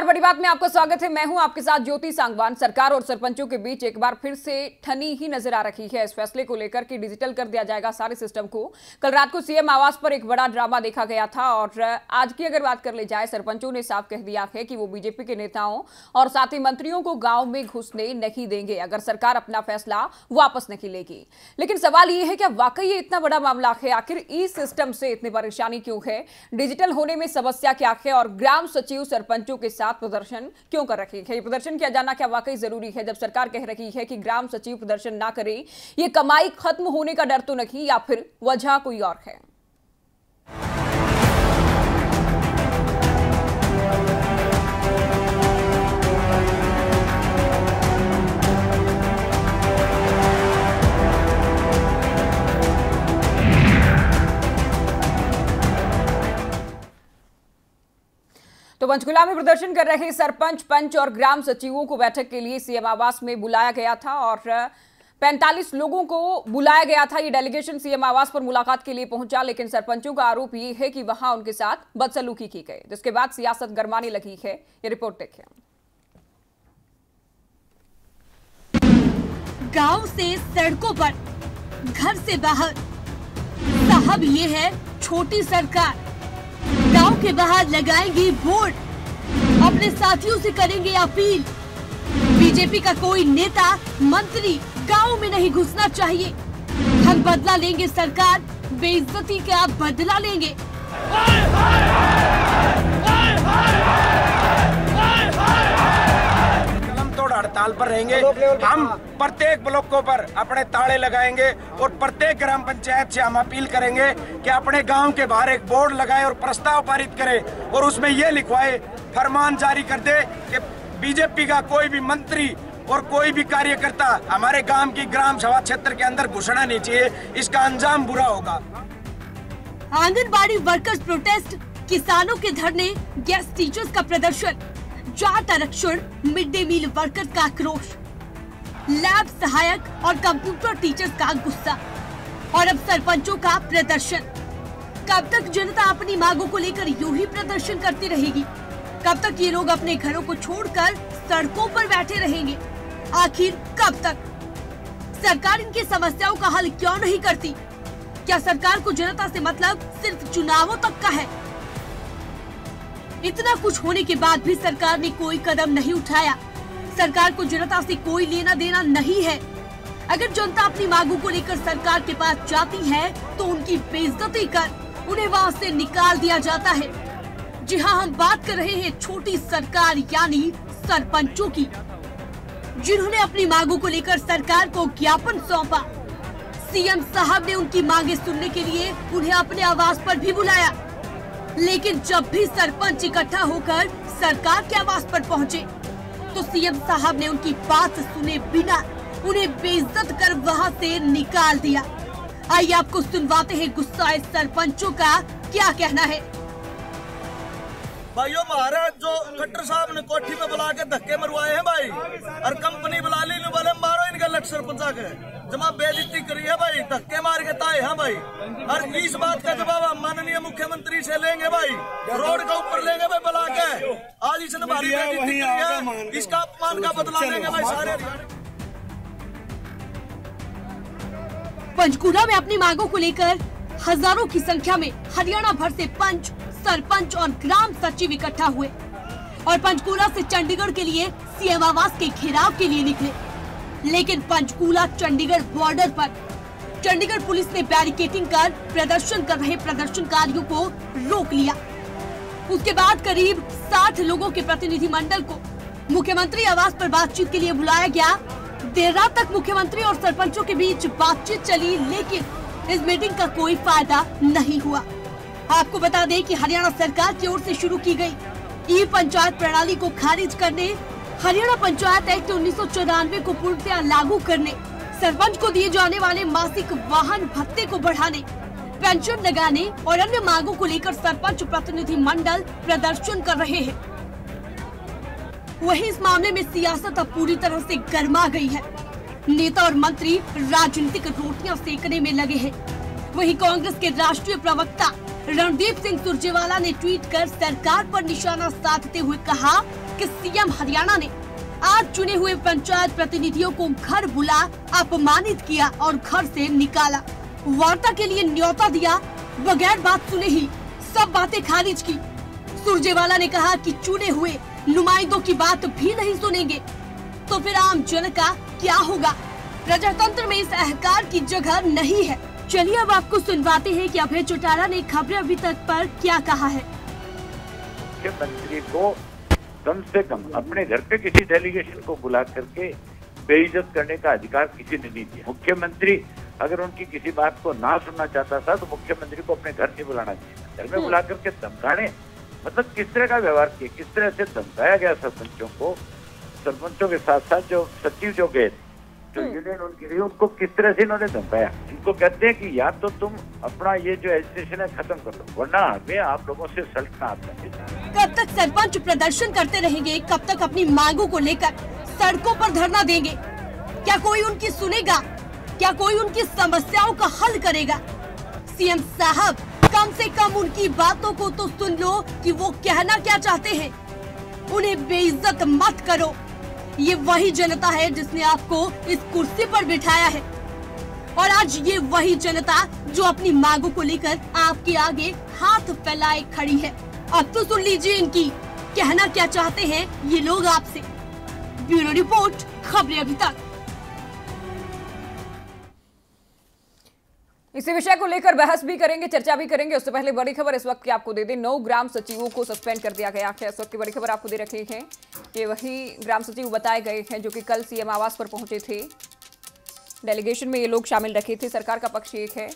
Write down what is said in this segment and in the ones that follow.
बड़ी बात में आपका स्वागत है। मैं हूं आपके साथ ज्योति सांगवान। सरकार और सरपंचों के बीच एक बार फिर से ठनी ही नजर आ रही है इस फैसले को लेकर कि डिजिटल कर दिया जाएगा सारे सिस्टम को। कल रात को सीएम आवास पर एक बड़ा ड्रामा देखा गया था और आज की अगर बात कर ली जाए, सरपंचों ने साफ कह दिया है कि वो बीजेपी के नेताओं और साथ ही मंत्रियों को गांव में घुसने नहीं देंगे अगर सरकार अपना फैसला वापस नहीं लेगी। लेकिन सवाल ये है कि वाकई ये इतना बड़ा मामला है? आखिर ई सिस्टम से इतनी परेशानी क्यों है? डिजिटल होने में समस्या क्या है? और ग्राम सचिव सरपंचों के साथ प्रदर्शन क्यों कर रही है? ये प्रदर्शन किया जाना क्या वाकई जरूरी है जब सरकार कह रही है कि ग्राम सचिव प्रदर्शन ना करे? ये कमाई खत्म होने का डर तो नहीं, या फिर वजह कोई और है? तो पंचकुला में प्रदर्शन कर रहे सरपंच, पंच और ग्राम सचिवों को बैठक के लिए सीएम आवास में बुलाया गया था और 45 लोगों को बुलाया गया था। ये डेलीगेशन सीएम आवास पर मुलाकात के लिए पहुंचा, लेकिन सरपंचों का आरोप ये है कि वहां उनके साथ बदसलूकी की गई, जिसके बाद सियासत गरमाने लगी है। ये रिपोर्ट देखिए। गांव से सड़कों पर, घर से बाहर, साहब ये है छोटी सरकार। गांव के बाहर लगाएंगे बोर्ड, अपने साथियों से करेंगे अपील। बीजेपी का कोई नेता, मंत्री गांव में नहीं घुसना चाहिए। हम बदला लेंगे, सरकार बेइज्जती का बदला लेंगे। हड़ताल पर रहेंगे। हम प्रत्येक ब्लॉकों पर अपने ताले लगाएंगे और प्रत्येक ग्राम पंचायत से हम अपील करेंगे कि अपने गांव के बाहर एक बोर्ड लगाए और प्रस्ताव पारित करे और उसमें ये लिखवाए, फरमान जारी कर दे कि बीजेपी का कोई भी मंत्री और कोई भी कार्यकर्ता हमारे गांव की ग्राम सभा क्षेत्र के अंदर घुसना नहीं चाहिए। इसका अंजाम बुरा होगा। आंगनबाड़ी वर्कर्स प्रोटेस्ट, किसानों के धरने, गेस्ट टीचर्स का प्रदर्शन, जाट आरक्षण, मिड डे मील वर्कर्स का आक्रोश, लैब सहायक और कंप्यूटर टीचर्स का गुस्सा और अब सरपंचों का प्रदर्शन। कब तक जनता अपनी मांगों को लेकर यूं ही प्रदर्शन करती रहेगी? कब तक ये लोग अपने घरों को छोड़कर सड़कों पर बैठे रहेंगे? आखिर कब तक? सरकार इनकी समस्याओं का हल क्यों नहीं करती? क्या सरकार को जनता से मतलब सिर्फ चुनावों तक का है? इतना कुछ होने के बाद भी सरकार ने कोई कदम नहीं उठाया। सरकार को जनता से कोई लेना देना नहीं है। अगर जनता अपनी मांगों को लेकर सरकार के पास जाती है तो उनकी बेइज्जती कर उन्हें वहां से निकाल दिया जाता है। जी हाँ, हम बात कर रहे हैं छोटी सरकार यानी सरपंचों की, जिन्होंने अपनी मांगों को लेकर सरकार को ज्ञापन सौंपा। सीएम साहब ने उनकी मांगे सुनने के लिए उन्हें अपने आवास पर भी बुलाया, लेकिन जब भी सरपंच इकट्ठा होकर सरकार के आवास पर पहुंचे तो सीएम साहब ने उनकी बात सुने बिना उन्हें बेइज्जत कर वहां से निकाल दिया। आइए आपको सुनवाते हैं गुस्साए सरपंचों का क्या कहना है। भाइयों, महाराज जो खट्टर साहब ने कोठी में बुला के धक्के मरवाए हैं भाई, और कंपनी बुला ली, बोले मारो इनका लट सरपंचा के, जमा बेइज्जती करी है भाई, धक्के मार के ताए हैं भाई। और इस बात का जवाब हम माननीय मुख्यमंत्री से लेंगे भाई, रोड के ऊपर लेंगे भाई बुला के। आज इसने भारी बेइज्जती करी है, इसका अपमान का बदला लेंगे भाई सारे। पंचकुला में अपनी मांगों को लेकर हजारों की संख्या में हरियाणा भर से पंच, सरपंच और ग्राम सचिव इकट्ठा हुए और पंचकुला से चंडीगढ़ के लिए सीएम आवास के घेराव के लिए निकले। लेकिन पंचकुला चंडीगढ़ बॉर्डर पर चंडीगढ़ पुलिस ने बैरिकेडिंग कर प्रदर्शन कर रहे प्रदर्शनकारियों को रोक लिया। उसके बाद करीब 60 लोगों के प्रतिनिधि मंडल को मुख्यमंत्री आवास पर बातचीत के लिए बुलाया गया। देर रात तक मुख्यमंत्री और सरपंचों के बीच बातचीत चली, लेकिन इस मीटिंग का कोई फायदा नहीं हुआ। आपको बता दें कि हरियाणा सरकार की ओर से शुरू की गई ई पंचायत प्रणाली को खारिज करने, हरियाणा पंचायत एक्ट 1994 को पूर्णतः लागू करने, सरपंच को दिए जाने वाले मासिक वाहन भत्ते को बढ़ाने, पेंशन लगाने और अन्य मांगों को लेकर सरपंच प्रतिनिधि मंडल प्रदर्शन कर रहे हैं। वहीं इस मामले में सियासत अब पूरी तरह से गर्मा गई है। नेता और मंत्री राजनीतिक रोटियां सेकने में लगे हैं। वहीं कांग्रेस के राष्ट्रीय प्रवक्ता रणदीप सिंह सुरजेवाला ने ट्वीट कर सरकार पर निशाना साधते हुए कहा कि सीएम हरियाणा ने आज चुने हुए पंचायत प्रतिनिधियों को घर बुला अपमानित किया और घर से निकाला। वार्ता के लिए न्योता दिया, बगैर बात सुने ही सब बातें खारिज की। सुरजेवाला ने कहा कि चुने हुए नुमाइंदों की बात भी नहीं सुनेंगे तो फिर आम जन का क्या होगा। प्रजातंत्र में इस अहंकार की जगह नहीं है। चलिए अब आपको सुनवाते हैं कि अभय चौटाला ने खबरें अभी तक पर क्या कहा है। मुख्यमंत्री को कम से कम अपने घर पे किसी डेलीगेशन को बुला करके बेइज्जत करने का अधिकार किसी ने नहीं दिया। मुख्यमंत्री अगर उनकी किसी बात को ना सुनना चाहता था तो मुख्यमंत्री को अपने घर नहीं बुलाना चाहिए। घर में बुला करके धमकाने, मतलब किस तरह का व्यवहार किया, किस तरह से धमकाया गया सरपंचों को। सरपंचों के साथ साथ जो सचिव जो गए थे, जो यूनियन उनकी रही, उनको किस तरह से इन्होंने धमकाया। इनको कहते हैं कि या तो तुम अपना ये जो एजिटेशन है खत्म कर दो, वरना हमें आप लोगों से सल्ट ना आता है। कब तक सरपंच प्रदर्शन करते रहेंगे? कब तक अपनी मांगों को लेकर सड़कों पर धरना देंगे? क्या कोई उनकी सुनेगा? क्या कोई उनकी समस्याओं का हल करेगा? सीएम साहब, कम से कम उनकी बातों को तो सुन लो कि वो कहना क्या चाहते हैं। उन्हें बेइज्जत मत करो। ये वही जनता है जिसने आपको इस कुर्सी पर बिठाया है और आज ये वही जनता जो अपनी मांगों को लेकर आपके आगे हाथ फैलाए खड़ी है। अब तो सुन लीजिए इनकी कहना क्या चाहते हैं ये लोग आपसे। ब्यूरो रिपोर्ट, खबरें अभी तक। इसी विषय को लेकर बहस भी करेंगे, चर्चा भी करेंगे। उससे पहले बड़ी खबर इस वक्त की आपको दे दें, 9 ग्राम सचिवों को सस्पेंड कर दिया गया है। इस वक्त की बड़ी खबर आपको दे रखी है कि वही ग्राम सचिव बताए गए हैं जो कि कल सीएम आवास पर पहुंचे थे। डेलीगेशन में ये लोग शामिल रखे थे। सरकार का पक्ष एक है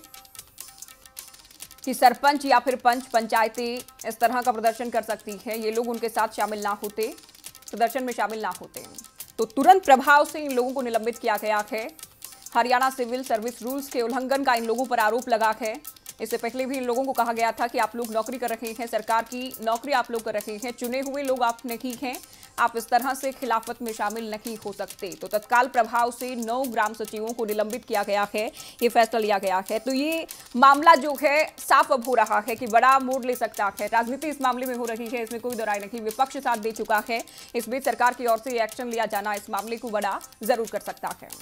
कि सरपंच या फिर पंच पंचायतें इस तरह का प्रदर्शन कर सकती है। ये लोग उनके साथ शामिल ना होते, प्रदर्शन में शामिल ना होते तो तुरंत प्रभाव से इन लोगों को निलंबित किया गया है। हरियाणा सिविल सर्विस रूल्स के उल्लंघन का इन लोगों पर आरोप लगा है। इससे पहले भी इन लोगों को कहा गया था कि आप लोग नौकरी कर रहे हैं, सरकार की नौकरी आप लोग कर रहे हैं, चुने हुए लोग आप नहीं हैं, आप इस तरह से खिलाफत में शामिल नहीं हो सकते। तो तत्काल प्रभाव से 9 ग्राम सचिवों को निलंबित किया गया है, ये फैसला लिया गया है। तो ये मामला जो है साफ अब हो रहा है कि बड़ा मोड़ ले सकता है। राजनीति इस मामले में हो रही है, इसमें कोई दोराय नहीं। विपक्ष साथ दे चुका है। इस बीच सरकार की ओर से एक्शन लिया जाना इस मामले को बड़ा जरूर कर सकता है।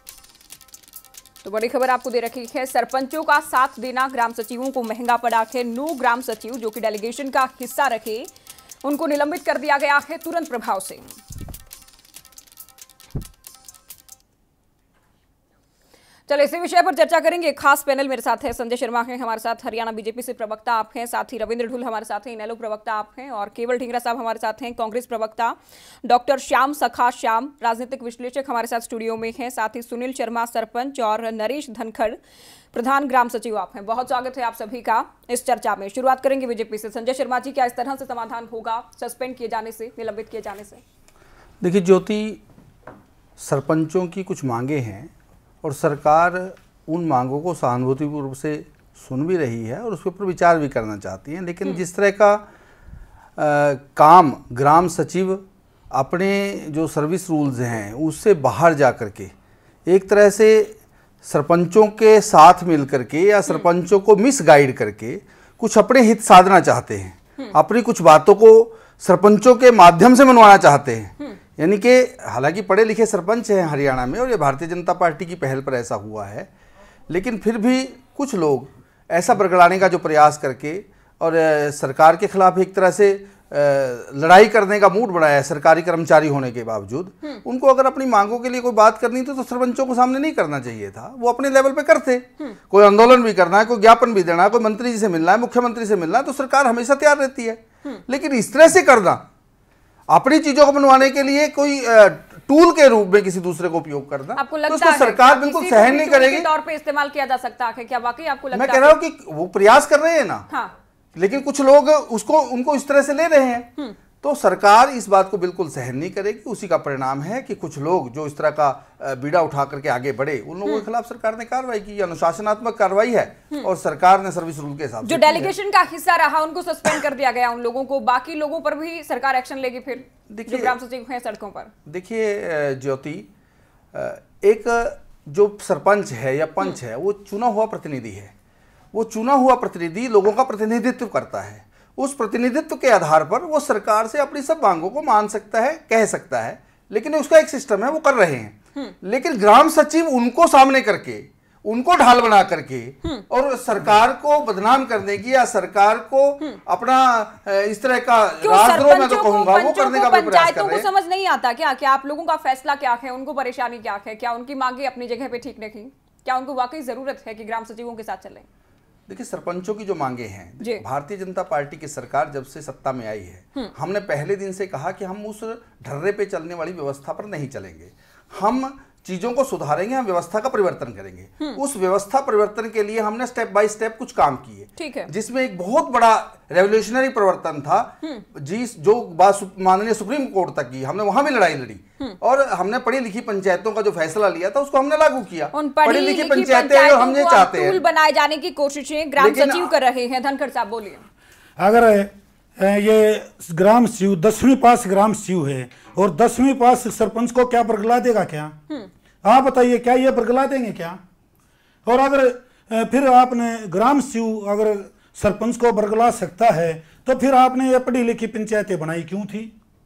तो बड़ी खबर आपको दे रखी है, सरपंचों का साथ देना ग्राम सचिवों को महंगा पड़ा है। 9 ग्राम सचिव जो कि डेलीगेशन का हिस्सा रखे, उनको निलंबित कर दिया गया है तुरंत प्रभाव से। चलो इसी विषय पर चर्चा करेंगे। खास पैनल मेरे साथ है, संजय शर्मा हैं हमारे साथ, हरियाणा बीजेपी से प्रवक्ता आप हैं, साथ ही रविंद्र ढुल हमारे साथ हैं, इनेलो प्रवक्ता आप हैं, और केवल ढींगरा साहब हमारे साथ हैं, कांग्रेस प्रवक्ता। डॉक्टर श्याम सखा श्याम, राजनीतिक विश्लेषक हमारे साथ स्टूडियो में हैं, साथ ही सुनील शर्मा सरपंच और नरेश धनखड़ प्रधान ग्राम सचिव आप हैं। बहुत स्वागत है आप सभी का इस चर्चा में। शुरुआत करेंगे बीजेपी से। संजय शर्मा जी, क्या इस तरह से समाधान होगा सस्पेंड किए जाने से, निलंबित किए जाने से? देखिए ज्योति, सरपंचों की कुछ मांगे हैं और सरकार उन मांगों को सहानुभूतिपूर्वक से सुन भी रही है और उसके ऊपर विचार भी करना चाहती है। लेकिन जिस तरह का काम ग्राम सचिव अपने जो सर्विस रूल्स हैं उससे बाहर जा कर के एक तरह से सरपंचों के साथ मिल करके या सरपंचों को मिसगाइड करके कुछ अपने हित साधना चाहते हैं, अपनी कुछ बातों को सरपंचों के माध्यम से मनवाना चाहते हैं। यानी कि हालांकि पढ़े लिखे सरपंच हैं हरियाणा में और ये भारतीय जनता पार्टी की पहल पर ऐसा हुआ है, लेकिन फिर भी कुछ लोग ऐसा बरगलाने का जो प्रयास करके और सरकार के खिलाफ एक तरह से लड़ाई करने का मूड बनाया है सरकारी कर्मचारी होने के बावजूद। उनको अगर अपनी मांगों के लिए कोई बात करनी थी तो सरपंचों को सामने नहीं करना चाहिए था, वो अपने लेवल पे करते। कोई आंदोलन भी करना है, कोई ज्ञापन भी देना है, कोई मंत्री जी से मिलना है, मुख्यमंत्री से मिलना है, तो सरकार हमेशा तैयार रहती है। लेकिन इस तरह से करना, अपनी चीजों को बनवाने के लिए कोई टूल के रूप में किसी दूसरे को उपयोग करना, आपको लगता तो उसको सरकार बिल्कुल सहन नहीं करेगी। तौर पे इस्तेमाल किया जा सकता है क्या? वाकई आपको लगता है? मैं कह रहा हूं कि वो प्रयास कर रहे हैं ना, हाँ। लेकिन कुछ लोग उनको इस तरह से ले रहे हैं, तो सरकार इस बात को बिल्कुल सहन नहीं करेगी। उसी का परिणाम है कि कुछ लोग जो इस तरह का बीड़ा उठा करके आगे बढ़े, उन लोगों के खिलाफ सरकार ने कार्रवाई की। अनुशासनात्मक कार्रवाई है और सरकार ने सर्विस रूल के हिसाब से जो डेलीगेशन का हिस्सा रहा उनको सस्पेंड कर दिया गया, उन लोगों को, बाकी लोगों पर भी सरकार एक्शन लेगी फिर जो ग्राम सचिव हैं सड़कों पर? देखिए ज्योति, एक जो सरपंच है या पंच है वो चुना हुआ प्रतिनिधि है। वो चुना हुआ प्रतिनिधि लोगों का प्रतिनिधित्व करता है, उस प्रतिनिधित्व के आधार पर वो सरकार से अपनी सब मांगों को मान सकता है, कह सकता है, लेकिन उसका एक सिस्टम है, वो कर रहे हैं। लेकिन ग्राम सचिव उनको सामने करके, उनको ढाल बना करके और सरकार को बदनाम करने की या सरकार को अपना इस तरह का राजद्रोह मैं तो कहूंगा वो करने का प्रयास कर रहे हैं। पंचायतों को समझ नहीं आता क्या कि आप लोगों का फैसला क्या है, उनको परेशानी क्या है, क्या उनकी मांगे अपनी जगह पे ठीक नहीं, क्या उनको वाकई जरूरत है कि ग्राम सचिवों के साथ चलें? देखिए, सरपंचों की जो मांगे हैं, भारतीय जनता पार्टी की सरकार जब से सत्ता में आई है, हमने पहले दिन से कहा कि हम उस ढर्रे पे चलने वाली व्यवस्था पर नहीं चलेंगे, हम चीजों को सुधारेंगे, हम व्यवस्था का परिवर्तन करेंगे। उस व्यवस्था परिवर्तन के लिए हमने स्टेप बाय स्टेप कुछ काम किए, ठीक है, जिसमें एक बहुत बड़ा रेवोल्यूशनरी परिवर्तन था जो बात माननीय सुप्रीम कोर्ट तक की, हमने वहां भी लड़ाई लड़ी और हमने पढ़ी लिखी पंचायतों का जो फैसला लिया था उसको हमने लागू किया। पढ़ी लिखी पंचायतें हमने चाहते हैं बनाए जाने की कोशिशें ग्राम सचिव कर रहे हैं। धनखड़ साहब बोलिए। अगर ये ग्राम सचिव 10वीं पास ग्राम सचिव है और 10वीं पास सरपंच को क्या बरगला देगा क्या? आप बताइए, क्या ये बरगला देंगे क्या? और अगर फिर आपने ग्राम सचिव अगर सरपंच को बरगला सकता है तो फिर आपने ये पढ़ी लिखी पंचायतें बनाई क्यों थी?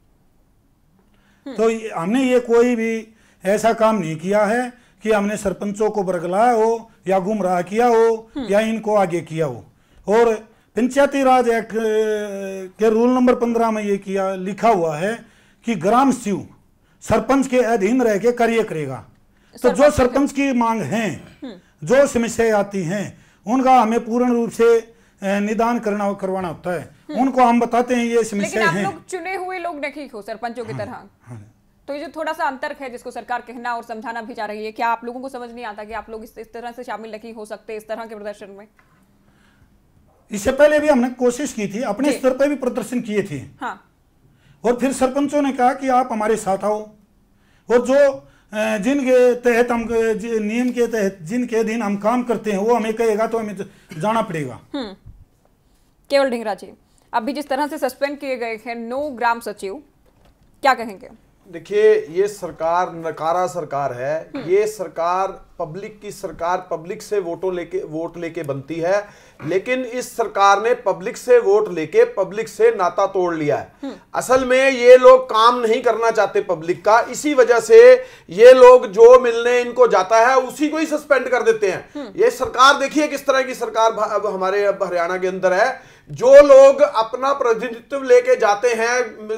तो हमने ये कोई भी ऐसा काम नहीं किया है कि हमने सरपंचों को बरगलाया हो या गुमराह किया हो या इनको आगे किया हो। और पंचायती राज एक्ट के रूल नंबर 15 में ये किया लिखा हुआ है कि ग्राम सचिव सरपंच के अधीन रह के कार्य करेगा। तो जो सरपंच की मांग है, जो समस्याएं आती हैं, उनका हमें पूर्ण रूप से निदान करवाना होता है। उनको हम बताते हैं ये समस्याएं हैं। लेकिन आप लोग चुने हुए लोग नहीं हो सरपंचों की तरह। तो ये जो थोड़ा सा अंतर है जिसको सरकार कहना और समझाना भी चाह रही है, क्या आप लोगों को समझ नहीं आता कि आप लोग इस तरह से शामिल नहीं हो सकते इस तरह के प्रदर्शन में? इससे पहले भी हमने कोशिश की थी, अपने स्तर पर भी प्रदर्शन किए थे। हाँ। और फिर सरपंचों ने कहा कि आप हमारे साथ आओ और जो जिनके तहत हम नियम के तहत जिनके अधीन हम काम करते हैं वो हमें कहेगा तो हमें जाना पड़ेगा। केवल ढींगरा जी, अभी जिस तरह से सस्पेंड किए गए हैं 9 ग्राम सचिव, क्या कहेंगे? देखिए, ये सरकार नकारा सरकार है। ये सरकार पब्लिक की सरकार, पब्लिक से वोट लेके बनती है, लेकिन इस सरकार ने पब्लिक से वोट लेके पब्लिक से नाता तोड़ लिया है। असल में ये लोग काम नहीं करना चाहते पब्लिक का, इसी वजह से ये लोग जो मिलने इनको जाता है उसी को ही सस्पेंड कर देते हैं। ये सरकार देखिए किस तरह की सरकार हमारे हरियाणा के अंदर है। जो लोग अपना प्रतिनिधित्व लेके जाते हैं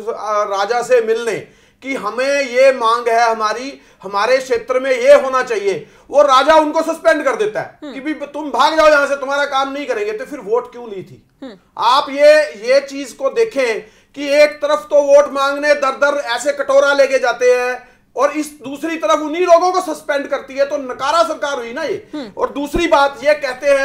राजा से मिलने कि हमें ये मांग है, हमारे क्षेत्र में ये होना चाहिए, वो राजा उनको सस्पेंड कर देता है कि भी तुम भाग जाओ यहां से, तुम्हारा काम नहीं करेंगे। तो फिर वोट क्यों ली थी? आप ये चीज को देखें कि एक तरफ तो वोट मांगने दर दर ऐसे कटोरा लेके जाते हैं और इस दूसरी तरफ उन्हीं लोगों को सस्पेंड करती है, तो नकारा सरकार हुई ना ये। और दूसरी बात ये कहते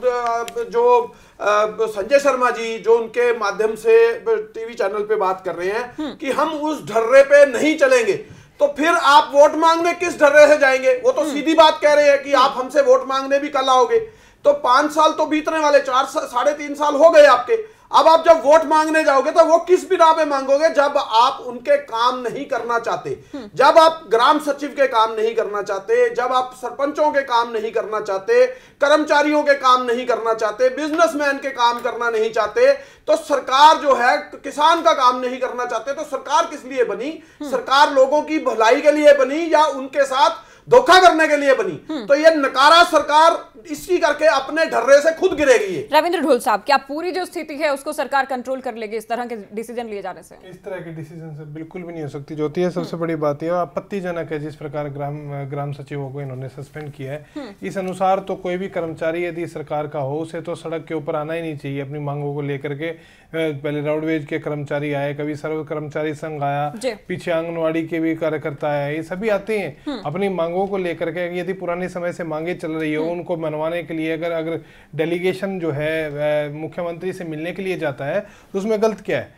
हैं जो संजय शर्मा जी जो उनके माध्यम से टीवी चैनल पे बात कर रहे हैं कि हम उस ढर्रे पे नहीं चलेंगे, तो फिर आप वोट मांगने किस ढर्रे से जाएंगे? वो तो सीधी बात कह रहे हैं कि आप हमसे वोट मांगने भी कल आओगे। तो 5 साल तो बीतने वाले, 3.5 साल हो गए आपके। अब आप जब वोट मांगने जाओगे तो वो किस बिना पे मांगोगे? जब आप उनके काम नहीं करना चाहते, जब आप ग्राम सचिव के काम नहीं करना चाहते, जब आप सरपंचों के काम नहीं करना चाहते, कर्मचारियों के काम नहीं करना चाहते, बिजनेसमैन के काम करना नहीं चाहते, तो सरकार जो है किसान का काम नहीं करना चाहते, तो सरकार किस लिए बनी? सरकार लोगों की भलाई के लिए बनी या उनके साथ धोखा करने के लिए बनी? तो ये नकारा सरकार इसी करके अपने ढर्रे से खुद गिरेगी। रविंद्र ढोल साहब, क्या पूरी जो स्थिति है उसको सरकार कंट्रोल कर लेगी इस तरह के डिसीजन लिए जाने से? इस तरह के डिसीजन से बिल्कुल भी नहीं हो सकती। जो है सबसे बड़ी बात यह आपत्तिजनक है जिस प्रकार ग्राम सचिवों को इन्होंने सस्पेंड किया है। इस अनुसार तो कोई भी कर्मचारी यदि सरकार का हो उसे तो सड़क के ऊपर आना ही नहीं चाहिए अपनी मांगों को लेकर के। पहले रोडवेज के कर्मचारी आए, कभी सर्व कर्मचारी संघ आया, पीछे आंगनवाड़ी के भी कार्यकर्ता आए, ये सभी आते हैं अपनी मांगों को लेकर के। यदि पुराने समय से मांगे चल रही है उनको मनवाने के लिए अगर डेलीगेशन जो है मुख्यमंत्री से मिलने के लिए जाता है तो उसमें गलत क्या है?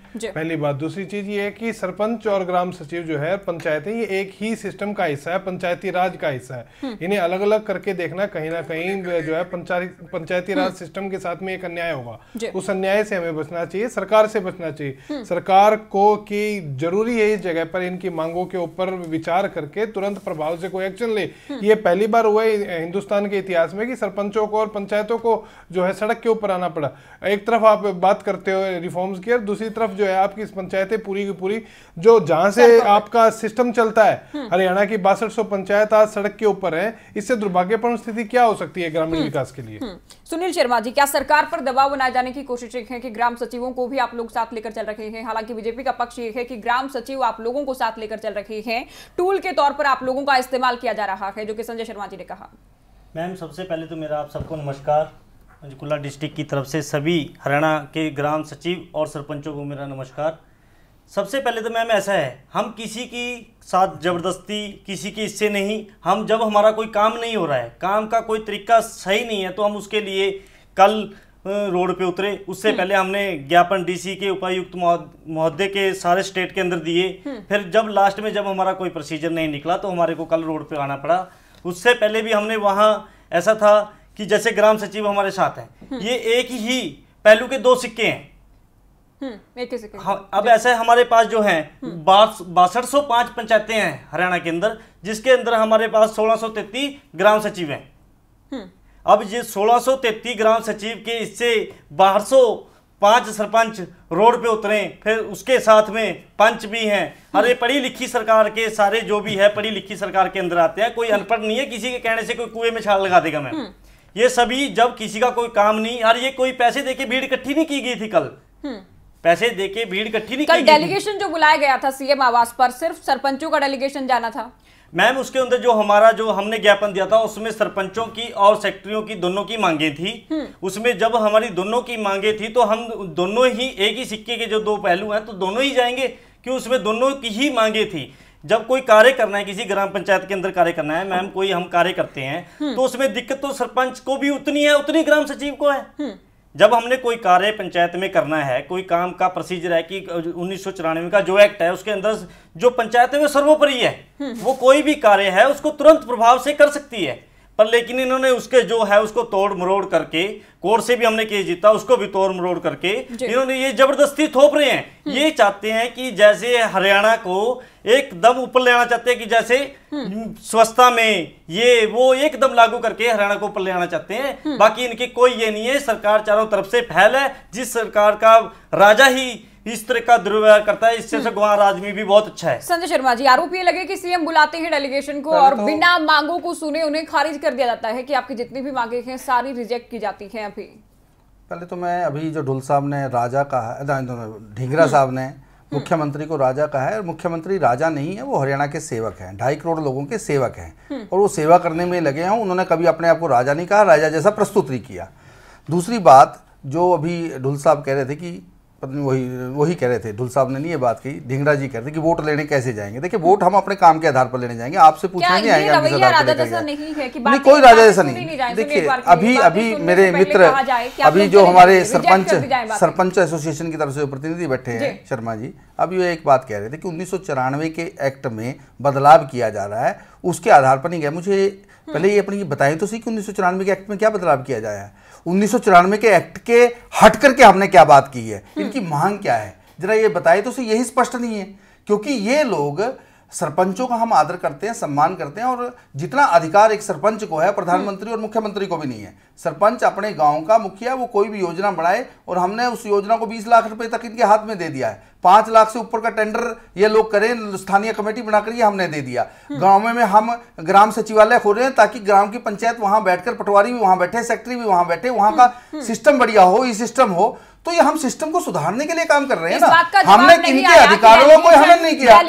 पहली बात। दूसरी चीज ये है कि सरपंच और ग्राम सचिव जो है पंचायतें, ये एक ही सिस्टम का हिस्सा है, पंचायती राज का हिस्सा है। इन्हें अलग अलग करके देखना कहीं ना कहीं जो है पंचायती राज सिस्टम के साथ में एक अन्याय होगा। उस अन्याय से हमें बचना चाहिए, सरकार से बचना चाहिए। सरकार को की जरूरी है इस जगह पर इनकी मांगों के ऊपर विचार करके तुरंत प्रभाव से कोई एक्शन ले। ये पहली बार हुआ है हिंदुस्तान के इतिहास में कि सरपंचों को और पंचायतों को जो है सड़क के ऊपर आना पड़ा। एक तरफ आप बात करते हो रिफॉर्म्स की और दूसरी तरफ जो है आपकी पंचायतें पूरी की पूरी जो जहां से आपका सिस्टम चलता है, हरियाणा की 6200 पंचायत आज सड़क के ऊपर है। इससे दुर्भाग्यपूर्ण स्थिति क्या हो सकती है ग्रामीण विकास के लिए? सुनील शर्मा जी, क्या सरकार पर दबाव बनाए जाने की कोशिश है कि ग्राम सचिवों को भी आप लोग साथ लेकर चल रहे हैं? हालांकि बीजेपी का पक्ष ये है कि ग्राम सचिव आप लोगों को साथ लेकर चल रहे हैं, टूल के तौर पर आप लोगों का इस्तेमाल किया जा रहा है, जो कि संजय शर्मा जी ने कहा। मैम, सबसे पहले तो मेरा आप सबको नमस्कार। पंचकुला डिस्ट्रिक्ट की तरफ से सभी हरियाणा के ग्राम सचिव और सरपंचों को मेरा नमस्कार। सबसे पहले तो मैम ऐसा है, हम किसी की साथ ज़बरदस्ती किसी के इससे नहीं, हम जब हमारा कोई काम नहीं हो रहा है, काम का कोई तरीका सही नहीं है, तो हम उसके लिए कल रोड पे उतरे। उससे पहले हमने ज्ञापन डीसी के उपायुक्त महोदय के सारे स्टेट के अंदर दिए। फिर जब लास्ट में जब हमारा कोई प्रोसीजर नहीं निकला तो हमारे को कल रोड पे आना पड़ा। उससे पहले भी हमने वहाँ ऐसा था कि जैसे ग्राम सचिव हमारे साथ हैं, ये एक ही पहलू के दो सिक्के हैं। एक ही सिक्के। हाँ, अब ऐसा हमारे पास जो है 6205 पंचायतें हैं हरियाणा के अंदर, जिसके अंदर हमारे पास 1633 ग्राम सचिव हैं। अब ये 1633 ग्राम सचिव के इससे 1205 सरपंच रोड पे उतरे, फिर उसके साथ में पंच भी हैं। अरे पढ़ी लिखी सरकार के सारे जो भी है पढ़ी लिखी सरकार के अंदर आते हैं, कोई अनपढ़ नहीं है, किसी के कहने से कोई कुएं में छाल लगा देगा। मैम, ये सभी जब किसी का कोई काम नहीं, और ये कोई पैसे देके भीड़ इकट्ठी नहीं की गई थी कल, पैसे देके भीड़ इकट्ठी नहीं की गई। कल डेलीगेशन जो बुलाया गया था सीएम आवास पर, सिर्फ सरपंचों का डेलीगेशन जाना था। मैम, उसके अंदर जो हमारा जो हमने ज्ञापन दिया था उसमें सरपंचों की और सेक्रेटरियों की दोनों की मांगे थी। उसमें जब हमारी दोनों की मांगे थी तो हम दोनों ही एक ही सिक्के के जो दो पहलू हैं तो दोनों ही जाएंगे, कि उसमें दोनों की ही मांगे थी। जब कोई कार्य करना है, किसी ग्राम पंचायत के अंदर कार्य करना है मैम, कोई हम कार्य करते हैं तो उसमें दिक्कत तो सरपंच को भी उतनी है, उतनी ग्राम सचिव को है। जब हमने कोई कार्य पंचायत में करना है, कोई काम का प्रोसीजर है कि 1994 का जो एक्ट है उसके अंदर जो पंचायत में सर्वोपरि है, वो कोई भी कार्य है उसको तुरंत प्रभाव से कर सकती है। पर लेकिन इन्होंने उसके जो है उसको तोड़ मरोड़ करके, कोर्ट से भी हमने केस जीता, उसको भी तोड़ मरोड़ करके इन्होंने ये जबरदस्ती थोप रहे हैं। ये चाहते हैं कि जैसे हरियाणा को एकदम ऊपर ले आना चाहते हैं, कि जैसे स्वच्छता में ये वो एकदम लागू करके हरियाणा को ऊपर ले आना चाहते हैं। बाकी इनके कोई ये नहीं है, सरकार चारों तरफ से फैल है। जिस सरकार का राजा ही इस तरह का दुर्व्यवहार करता है, इससे से गोवा राज में भी बहुत अच्छा है। संजय शर्मा जी, आरोप ये लगे कि सीएम बुलाते हैं डेलीगेशन को और बिना मांगों को सुने उन्हें खारिज कर दिया जाता है, कि आपकी जितनी भी मांगे हैं सारी रिजेक्ट की जाती हैं। अभी पहले तो मैं अभी जो ढुल साहब ने राजा कहा, ढींगरा साहब ने मुख्यमंत्री को राजा कहा है, और मुख्यमंत्री राजा नहीं है, वो हरियाणा के सेवक हैं, 2.5 करोड़ लोगों के सेवक हैं, और वो सेवा करने में लगे हैं। उन्होंने कभी अपने आप को राजा नहीं कहा, राजा जैसा प्रस्तुत नहीं किया। दूसरी बात जो अभी ढुल साहब कह रहे थे कि वही कह रहे थे, ढुल साहब ने नहीं ये बात कही, ढींगरा जी कह रहे थे कि वोट लेने कैसे जाएंगे। देखिए, वोट हम अपने काम के आधार पर लेने जाएंगे, आपसे पूछने नहीं आएंगे, नहीं कोई राजा जैसा नहीं। देखिए, अभी मेरे मित्र, अभी जो हमारे सरपंच एसोसिएशन की तरफ से प्रतिनिधि बैठे हैं शर्मा जी, अभी ये एक बात कह रहे थे कि 1994 के एक्ट में बदलाव किया जा रहा है, उसके आधार पर नहीं गया। मुझे पहले ये अपनी बताएं तो सही कि 1994 के एक्ट में क्या बदलाव किया जाया है, 1994 के एक्ट के हट करके हमने क्या बात की है, इनकी मांग क्या है, जरा ये बताएं तो सही। यही स्पष्ट नहीं है, क्योंकि ये लोग सरपंचों का हम आदर करते हैं, सम्मान करते हैं, और जितना अधिकार एक सरपंच को है प्रधानमंत्री और मुख्यमंत्री को भी नहीं है। सरपंच अपने गांव का मुखिया, वो कोई भी योजना बढ़ाए, और हमने उस योजना को 20 लाख रुपए तक इनके हाथ में दे दिया है। 5 लाख से ऊपर का टेंडर ये लोग करें, स्थानीय कमेटी बनाकर ये हमने दे दिया। गांव में हम ग्राम सचिवालय खोल रहे हैं ताकि ग्राम की पंचायत वहां बैठकर, पटवारी भी वहां बैठे, सेक्रेटरी भी वहां बैठे, वहां का सिस्टम बढ़िया हो, ई सिस्टम हो। तो ये हम सिस्टम को सुधारने के लिए काम कर रहे हैं ना, हमने किनके अधिकारों को हनन नहीं किया।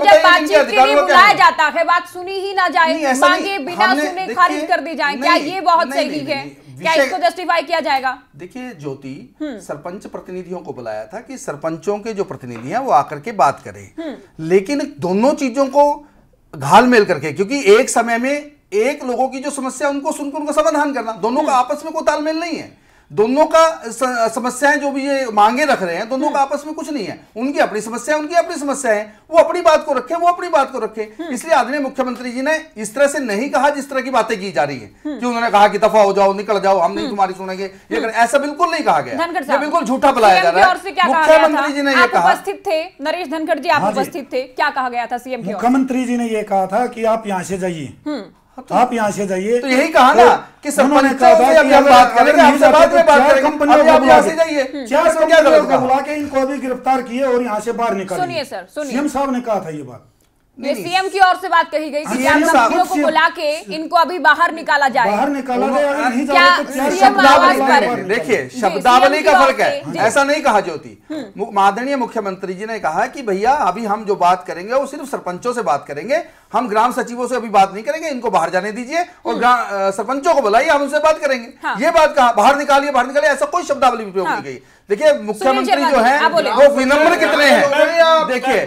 बुलाया जाता है, बात सुनी ही ना जाए, मांगे बिना सुने खारिज कर दी जाए, क्या ये बहुत सही है? क्या इसको जस्टिफाई किया जाएगा? देखिए ज्योति, सरपंच प्रतिनिधियों को बुलाया था कि सरपंचों के जो प्रतिनिधि हैं वो आकर के बात करें, लेकिन दोनों चीजों को घाल मेल करके, क्योंकि एक समय में एक लोगों की जो समस्या उनको सुनकर उनका समाधान करना, दोनों का आपस में कोई तालमेल नहीं है। दोनों का समस्याएं जो भी ये मांगे रख रहे हैं, दोनों का आपस में कुछ नहीं है। उनकी अपनी समस्या है, उनकी अपनी समस्या है, वो अपनी बात को रखे, वो अपनी बात को रखे। इसलिए आदरणीय मुख्यमंत्री जी ने इस तरह से नहीं कहा जिस तरह की बातें की जा रही है कि उन्होंने कहा कि दफा हो जाओ, निकल जाओ, हम नहीं तुम्हारी सुनेंगे, ये ऐसा बिल्कुल नहीं कहा गया, ये बिल्कुल झूठा बुलाया जा रहा है। मुख्यमंत्री जी ने ये कहा, उपस्थित थे नरेश धनखड़ जी, आप उपस्थित थे, क्या कहा गया था सीएम की ओर? मुख्यमंत्री जी ने ये कहा था कि आप यहाँ से जाइए, आप यहाँ से जाइए। तो यही कहा ना कि सरपंच का अभी हम बात करेंगे, आपसे बाद में बात करेंगे, अभी आप यहाँ से जाइए। क्या कंपनियों बुला के इनको अभी गिरफ्तार किए और यहाँ से बाहर निकाले। सुनिए सर, सुनिए, सीएम साहब ने कहा था ये बात, ये सीएम की ओर से बात कही गई थी कि आप कंपनियों को बुला के इनको अभी बाहर निकाला जाए, बाहर निकाला जाए। अगर नहीं क्या शब्दावली, देखिए शब्दावली का फर्क है, ऐसा नहीं कहा ज्योति। आदरणीय मुख्यमंत्री जी ने कहा कि भैया अभी हम जो बात करेंगे वो सिर्फ सरपंचों से बात करेंगे, हम ग्राम सचिवों से अभी बात नहीं करेंगे, इनको बाहर जाने दीजिए और सरपंचों को बुलाइए, हम उनसे बात करेंगे। ये बात कहा, बाहर निकालिए, बाहर निकालिए, ऐसा कोई शब्दावली उपयोग नहीं गई। देखिए मुख्यमंत्री जो है वो विनम्र कितने हैं, देखिए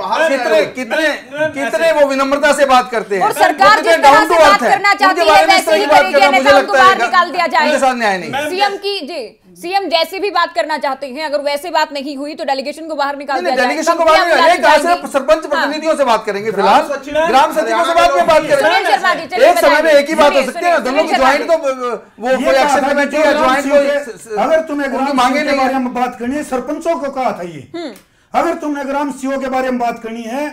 कितने वो विनम्रता से बात करते हैं, और सरकार जिस तरह से बात करना चाहती है वैसे ही करेगी, अन्यथा उनको बाहर निकाल दिया जाए। न्याय नहीं, सीएम की जी, सीएम जैसे भी बात करना चाहते हैं, अगर वैसे बात नहीं हुई तो डेलीगेशन को बाहर निकाल दिया जाए। डेलीगेशन को बाहर सरपंच प्रतिनिधियों से बात करेंगे, फिलहाल ग्राम सचिवों से बाद में बात करेंगे। एक समय में एक ही बात हो सकती है, दोनों की ज्वाइंट तो वो कोई एक्शन कमेटी है, ज्वाइंट कोई, अगर तुम्हें ग्राम मांगे के बारे में बात करनी है, सरपंचों को कहा था ये, अगर तुमने ग्राम सीओ के बारे में बात करनी है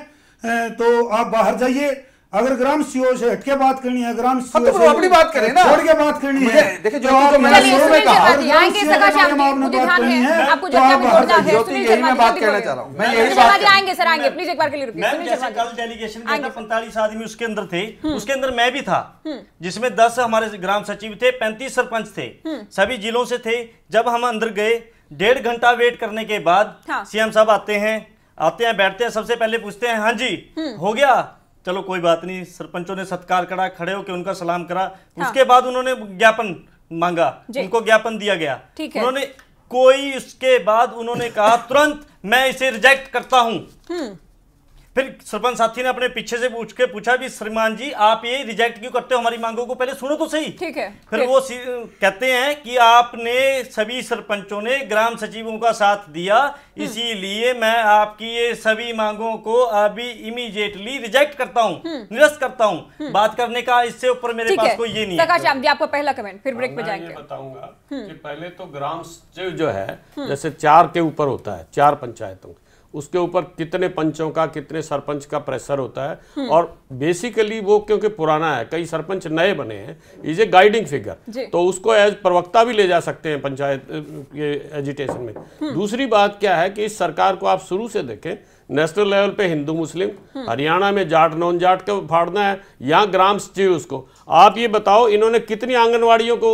तो आप बाहर जाइए। अगर ग्राम सीओ से हटके बात करनी है, ग्राम सीओ से अपनी बात करें ना, छोड़ के बात करनी है। देखिए जो मैंने शुरू में कहा, आएंगे सका शाम आपको ध्यान है, आपको जो भी बोलना है यही मैं बात कहना चाह रहा हूं, मैं यही बात आएंगे सर, आएंगे प्लीज एक बार के लिए रुकिए। मैम जैसे कल डेलीगेशन के अंदर 45 आदमी उसके अंदर थे, उसके अंदर मैं भी था, जिसमें 10 हमारे ग्राम सचिव थे, 35 सरपंच थे, सभी जिलों से थे। जब हम अंदर गए 1.5 घंटा वेट करने के बाद सीएम साहब आते हैं, बैठते हैं, सबसे पहले पूछते हैं हाँ जी हो गया, चलो कोई बात नहीं। सरपंचों ने सत्कार करा, खड़े होकर उनका सलाम करा। उसके बाद उन्होंने ज्ञापन मांगा, उनको ज्ञापन दिया गया, उन्होंने कोई, उसके बाद उन्होंने कहा तुरंत मैं इसे रिजेक्ट करता हूं। फिर सरपंच साथी ने अपने पीछे से पूछा भी श्रीमान जी आप ये रिजेक्ट क्यों करते हो, हमारी मांगों को पहले सुनो तो सही। ठीक है। फिर वो कहते हैं कि आपने सभी सरपंचों ने ग्राम सचिवों का साथ दिया, इसीलिए मैं आपकी ये सभी मांगों को अभी इमीडिएटली रिजेक्ट करता हूँ, निरस्त करता हूँ। बात करने का इससे ऊपर मेरे पास कोई ये नहीं है। प्रकाश जी आपका पहला कमेंट, फिर ब्रेक पे जाएंगे। मैं बताऊंगा कि पहले तो ग्राम सचिव जो है जैसे 4 के ऊपर होता है, 4 पंचायतों, उसके ऊपर कितने पंचों का, कितने सरपंच का प्रेशर होता है। और बेसिकली वो क्योंकि पुराना है, कई सरपंच नए बने हैं, इज ए गाइडिंग फिगर, तो उसको एज प्रवक्ता भी ले जा सकते हैं पंचायत के एजिटेशन में। दूसरी बात क्या है कि इस सरकार को आप शुरू से देखें, नेशनल लेवल पे हिंदू मुस्लिम, हरियाणा में जाट नॉन जाट को फाड़ना है, यहाँ ग्राम सचिव उसको। आप ये बताओ इन्होंने कितनी आंगनवाड़ियों को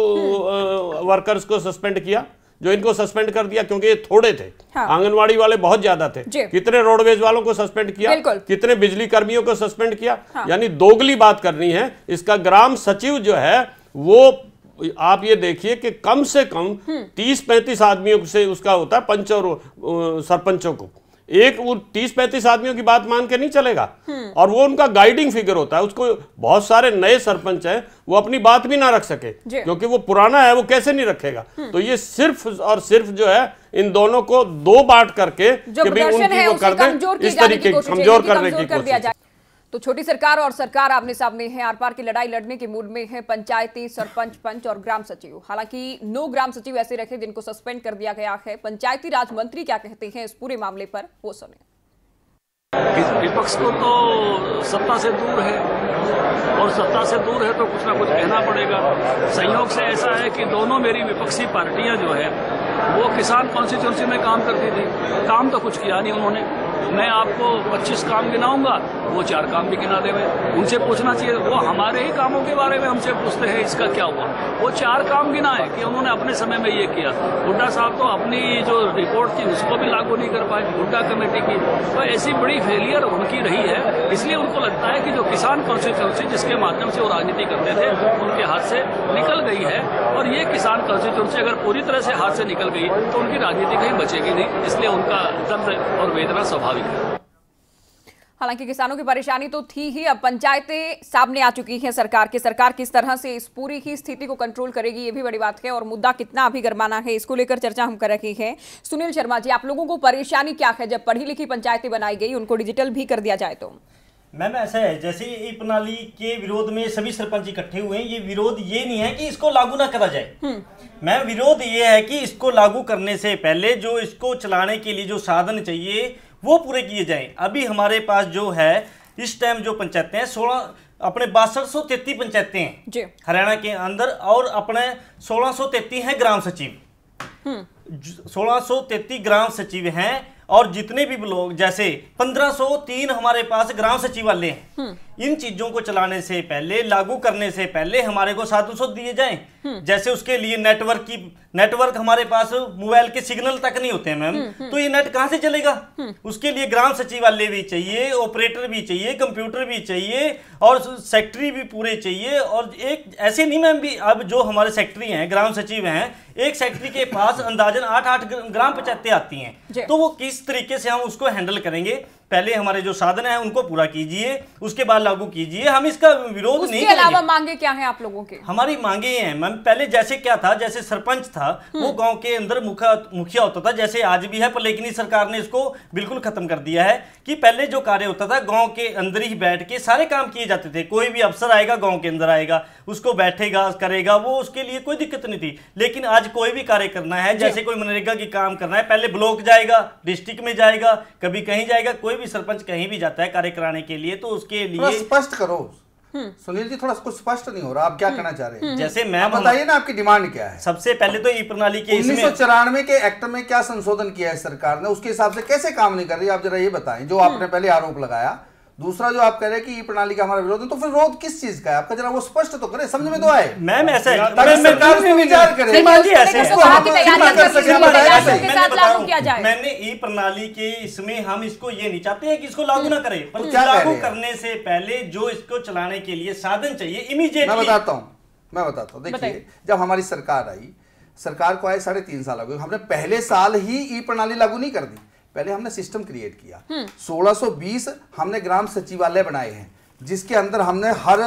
वर्कर्स को सस्पेंड किया, जो इनको सस्पेंड कर दिया क्योंकि ये थोड़े थे। हाँ। आंगनवाड़ी वाले बहुत ज्यादा थे। कितने रोडवेज वालों को सस्पेंड किया, कितने बिजली कर्मियों को सस्पेंड किया। हाँ। यानी दोगली बात करनी है। इसका ग्राम सचिव जो है वो आप ये देखिए कि कम से कम 30-35 आदमियों से उसका होता है, पंच और सरपंचों को। एक वो 30-35 आदमियों की बात मान के नहीं चलेगा, और वो उनका गाइडिंग फिगर होता है। उसको बहुत सारे नए सरपंच हैं, वो अपनी बात भी ना रख सके क्योंकि वो पुराना है, वो कैसे नहीं रखेगा। तो ये सिर्फ और सिर्फ जो है इन दोनों को 2 बांट करके कि भाई उनकी वो कर दें, इस तरीके कमजोर करने की कोशिश। तो छोटी सरकार और सरकार आमने सामने है, आर पार की लड़ाई लड़ने के मूड में है पंचायती, सरपंच, पंच और ग्राम सचिव। हालांकि 9 ग्राम सचिव ऐसे रखे जिनको सस्पेंड कर दिया गया है। पंचायती राज मंत्री क्या कहते हैं इस पूरे मामले पर, वो सुने। विपक्ष को तो सत्ता से दूर है, और सत्ता से दूर है तो कुछ ना कुछ कहना पड़ेगा। संयोग से ऐसा है कि दोनों मेरी विपक्षी पार्टियां जो है वो किसान कॉन्स्टिट्यूंसी में काम करती थी, काम तो कुछ किया नहीं उन्होंने। मैं आपको 25 काम गिनाऊंगा, वो 4 काम भी गिना देवे। उनसे पूछना चाहिए, वो हमारे ही कामों के बारे में हमसे पूछते हैं इसका क्या हुआ। वो 4 काम गिनाए कि उन्होंने अपने समय में ये किया। हुड्डा साहब तो अपनी जो रिपोर्ट थी उसको भी लागू नहीं कर पाए, हुड्डा कमेटी की। तो ऐसी बड़ी फेलियर उनकी रही है, इसलिए उनको लगता है कि जो किसान कॉन्स्टिट्यूंसी जिसके माध्यम से वो राजनीति करते थे उनके हाथ से निकल गई है, और ये किसान कॉन्स्टिट्यूंसी अगर पूरी तरह से हाथ से निकल गई तो उनकी राजनीति कहीं बचेगी नहीं, इसलिए उनका दर्द और वेदना स्वाभाविक है। हालांकि किसानों की परेशानी तो थी ही, अब पंचायतें सामने आ चुकी हैं सरकार की। सरकार किस तरह से इस पूरी ही स्थिति को कंट्रोल करेगी, ये भी बड़ी बात है। और मुद्दा कितना अभी गरमाना है, इसको लेकर चर्चा हम कर रहे हैं। सुनील शर्मा जी, आप लोगों को परेशानी क्या है जब पढ़ी लिखी पंचायतें बनाई गई, उनको डिजिटल भी कर दिया जाए तो? मैम ऐसा है, जैसे ई प्रणाली के विरोध में सभी सरपंच इकट्ठे हुए हैं। ये विरोध ये नहीं है कि इसको लागू ना करा जाए, मैम विरोध ये है कि इसको लागू करने से पहले जो इसको चलाने के लिए जो साधन चाहिए वो पूरे किए जाएं। अभी हमारे पास जो है इस टाइम जो पंचायतें हैं 16 अपने 6233 पंचायतें हैं हरियाणा के अंदर, और अपने 1633 हैं ग्राम सचिव। 1633 ग्राम सचिव हैं, और जितने भी ब्लॉक जैसे 1503 हमारे पास ग्राम सचिवालय हैं। इन चीजों को चलाने से पहले, लागू करने से पहले हमारे को साधन दिए जाएं। जैसे उसके लिए नेटवर्क हमारे पास मोबाइल के सिग्नल तक नहीं होते हैं मैम, तो ये नेट कहां से चलेगा? उसके लिए ग्राम सचिवालय भी चाहिए, ऑपरेटर भी चाहिए, कंप्यूटर भी चाहिए, और सेक्रेटरी भी पूरे चाहिए। और एक ऐसे नहीं मैम, भी अब जो हमारे सेक्रेटरी हैं, ग्राम सचिव हैं, एक सेक्रेटरी के पास अंदाजन 8 ग्राम पंचायतें आती हैं। तो वो किस तरीके से हम उसको हैंडल करेंगे? पहले हमारे जो साधन है उनको पूरा कीजिए, उसके बाद लागू कीजिए। हम इसका विरोध नहीं करेंगे। उसके अलावा मांगे क्या हैं आप लोगों के? हमारी मांगे हैं मैम, पहले जैसे क्या था, जैसे सरपंच था वो गांव के अंदर मुखिया होता था, जैसे आज भी है, पर लेकिन सरकार ने इसको बिल्कुल खत्म कर दिया है। कि पहले जो कार्य होता था गांव के अंदर ही बैठ के सारे काम किए जाते थे। कोई भी अफसर आएगा गांव के अंदर आएगा, उसको बैठेगा करेगा, वो उसके लिए कोई दिक्कत नहीं थी। लेकिन आज कोई भी कार्य करना है, जैसे कोई मनरेगा की काम करना है, पहले ब्लॉक जाएगा, डिस्ट्रिक्ट में जाएगा, कभी कहीं जाएगा। कोई भी सरपंच कहीं भी जाता है कार्य कराने के लिए, तो उसके लिए स्पष्ट करो। सुनील जी, थोड़ा कुछ स्पष्ट नहीं हो रहा, आप क्या कहना चाह रहे हैं? जैसे मैं बताइए ना, आपकी डिमांड क्या है? सबसे पहले तो ई प्रणाली के 1994 के एक्ट में क्या संशोधन किया है सरकार ने, उसके हिसाब से कैसे काम नहीं कर रही, आप जरा ये बताएं। जो आपने पहले आरोप लगाया, दूसरा जो आप कह रहे हैं कि ई प्रणाली का हमारा विरोध है, तो फिर विरोध किस चीज का है आपका? जरा वो स्पष्ट तो करें, समझ में तो आए। मैम ऐसा है, सरकार उसमें विचार करे। मैंने ई प्रणाली के इसमें हम इसको ये नहीं चाहते हैं कि इसको लागू ना करें, पर लागू करने से पहले जो इसको चलाने के लिए साधन चाहिए इमीडिएटली। मैं बताता हूँ। देखिए, जब हमारी सरकार आई, सरकार को आए 3.5 साल हो गए, हमने पहले साल ही ई प्रणाली लागू नहीं कर दी। पहले हमने सिस्टम क्रिएट किया। 1620 हमने ग्राम सचिवालय बनाए हैं, जिसके अंदर हमने हर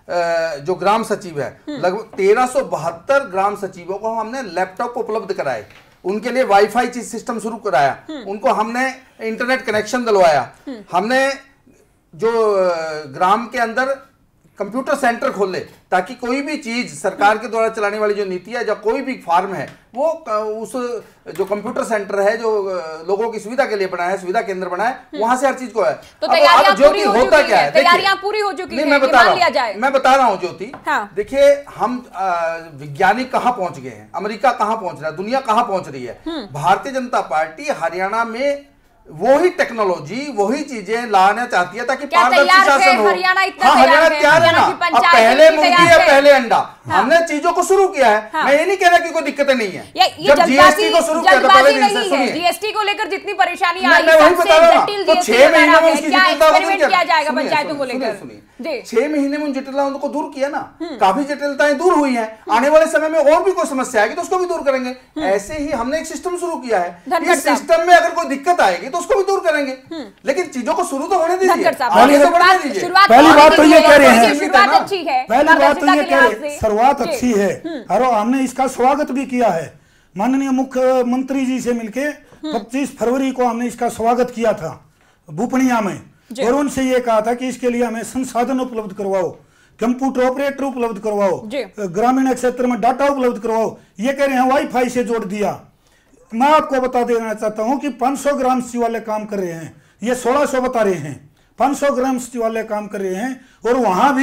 जो ग्राम सचिव है, लगभग 1372 ग्राम सचिवों को हमने लैपटॉप उपलब्ध कराए, उनके लिए वाईफाई सिस्टम शुरू कराया, उनको हमने इंटरनेट कनेक्शन दिलवाया, हमने जो ग्राम के अंदर कंप्यूटर सेंटर खोले, ताकि कोई भी चीज सरकार के द्वारा चलाने वाली जो नीति है, जब कोई भी फार्म है, वो उस जो कंप्यूटर सेंटर है जो लोगों की सुविधा के लिए बना है, सुविधा केंद्र बना है, वहां से हर चीज को है। तो तैयारियां पूरी हो चुकी है, तैयारियां पूरी हो चुकी है, मैं बता रहा हूं ज्योति। देखिए, हम वैज्ञानिक कहां पहुंच गए हैं, अमेरिका कहां पहुंच रहा है, दुनिया कहां पहुंच रही है। भारतीय जनता पार्टी हरियाणा में वही टेक्नोलॉजी, वही चीजें लाना चाहती है, ताकि पारदर्शी शासन हो। हरियाणा तैयार है ना। अब पहले मुर्गी है पहले अंडा, हमने चीजों को शुरू किया है। मैं ये नहीं कह रहा कि कोई दिक्कतें नहीं है। जब जीएसटी को शुरू किया था, पहले दिन से सुनिए, जीएसटी को लेकर जितनी परेशानी आई, मैं वही बता रहा हूं। तो 6 महीने में उसकी एक्सपेरिमेंट किया जाएगा पंचायतों को लेकर। 6 महीने में उन जटिलताओं को दूर किया ना, काफी जटिलताएं दूर हुई हैं। आने वाले समय में और भी कोई समस्या आएगी तो उसको भी दूर करेंगे। ऐसे ही हमने एक सिस्टम शुरू किया है, इस सिस्टम में अगर कोई दिक्कत आएगी तो उसको भी दूर करेंगे, लेकिन चीजों को शुरू तो होने दीजिए, आगे तो बढ़ने दीजिए। पहली बात तो ये कह रहे हैं, शुरुआत अच्छी है, पहली बात तो ये कह रहे हैं, शुरुआत अच्छी है, और हमने इसका स्वागत भी किया है। माननीय मुख्यमंत्री जी से मिलके 25 फरवरी को हमने इसका स्वागत किया था बुपनिया में, और उनसे ये कहा था कि इसके लिए हमें संसाधन उपलब्ध करवाओ, कंप्यूटर ऑपरेटर उपलब्ध करवाओ, ग्रामीण क्षेत्र में डाटा उपलब्ध करवाओ। ये कह रहे हैं वाईफाई से जोड़ दिया। मैं आपको बता देना चाहता हूं कि 500 ग्राम सचिवालय काम कर रहे हैं, ये 1600 बता रहे हैं, 500 ग्राम सचिवालय काम कर रहे हैं, और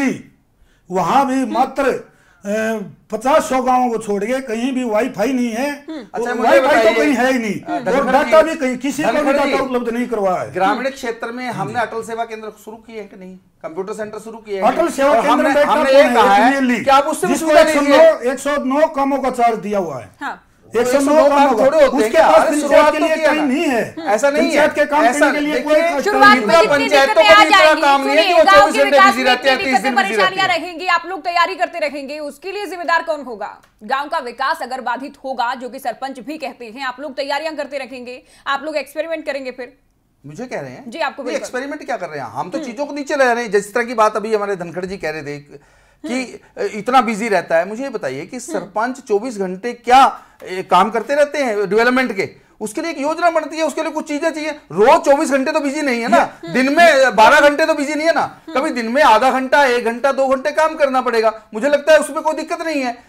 वहां भी मात्र 50-100 गांवों को छोड़ के कहीं भी वाईफाई नहीं है। अच्छा, वाईफाई तो कहीं है ही नहीं, और डाटा भी कहीं किसी को भी डाटा उपलब्ध नहीं करवाया है। ग्रामीण क्षेत्र में हमने अटल सेवा केंद्र शुरू किए हैं कि नहीं, कंप्यूटर सेंटर शुरू किए हैं? अटल सेवा केंद्र में हमने ये कहा है कि आप उससे जिसको 109 कामों का चार्ज दिया हुआ है। 109 काम थोड़े होते हैं क्या? शुरुआत के लिए टाइम नहीं है, ऐसा नहीं है। के काम करने के लिए कोई शुरुआत में पंचायतों का इतना काम नहीं है कि वो 24 घंटे बिजी रहते हैं, 30 दिन परेशानियां रहेंगी, आप लोग तैयारी करते रहेंगे, उसके लिए जिम्मेदार कौन होगा? गांव का विकास अगर बाधित होगा, जो कि सरपंच भी कहते हैं, आप लोग तैयारियां करते रखेंगे, आप लोग एक्सपेरिमेंट करेंगे, फिर मुझे कह रहे हैं जी, आपको ये एक्सपेरिमेंट क्या कर रहे हैं? हम तो चीजों को नीचे ले रहे हैं। जिस तरह की बात अभी हमारे धनखड़ जी कह रहे थे कि इतना बिजी रहता है, मुझे ये बताइए कि सरपंच 24 घंटे क्या काम करते रहते हैं डेवलपमेंट के? उसके लिए एक योजना बनती है, उसके लिए कुछ चीजें चाहिए। रोज 24 घंटे तो बिजी नहीं है ना, दिन में 12 घंटे तो बिजी नहीं है ना, कभी दिन में आधा घंटा, 1 घंटा, 2 घंटे काम करना पड़ेगा। मुझे लगता है उसमें कोई दिक्कत नहीं है।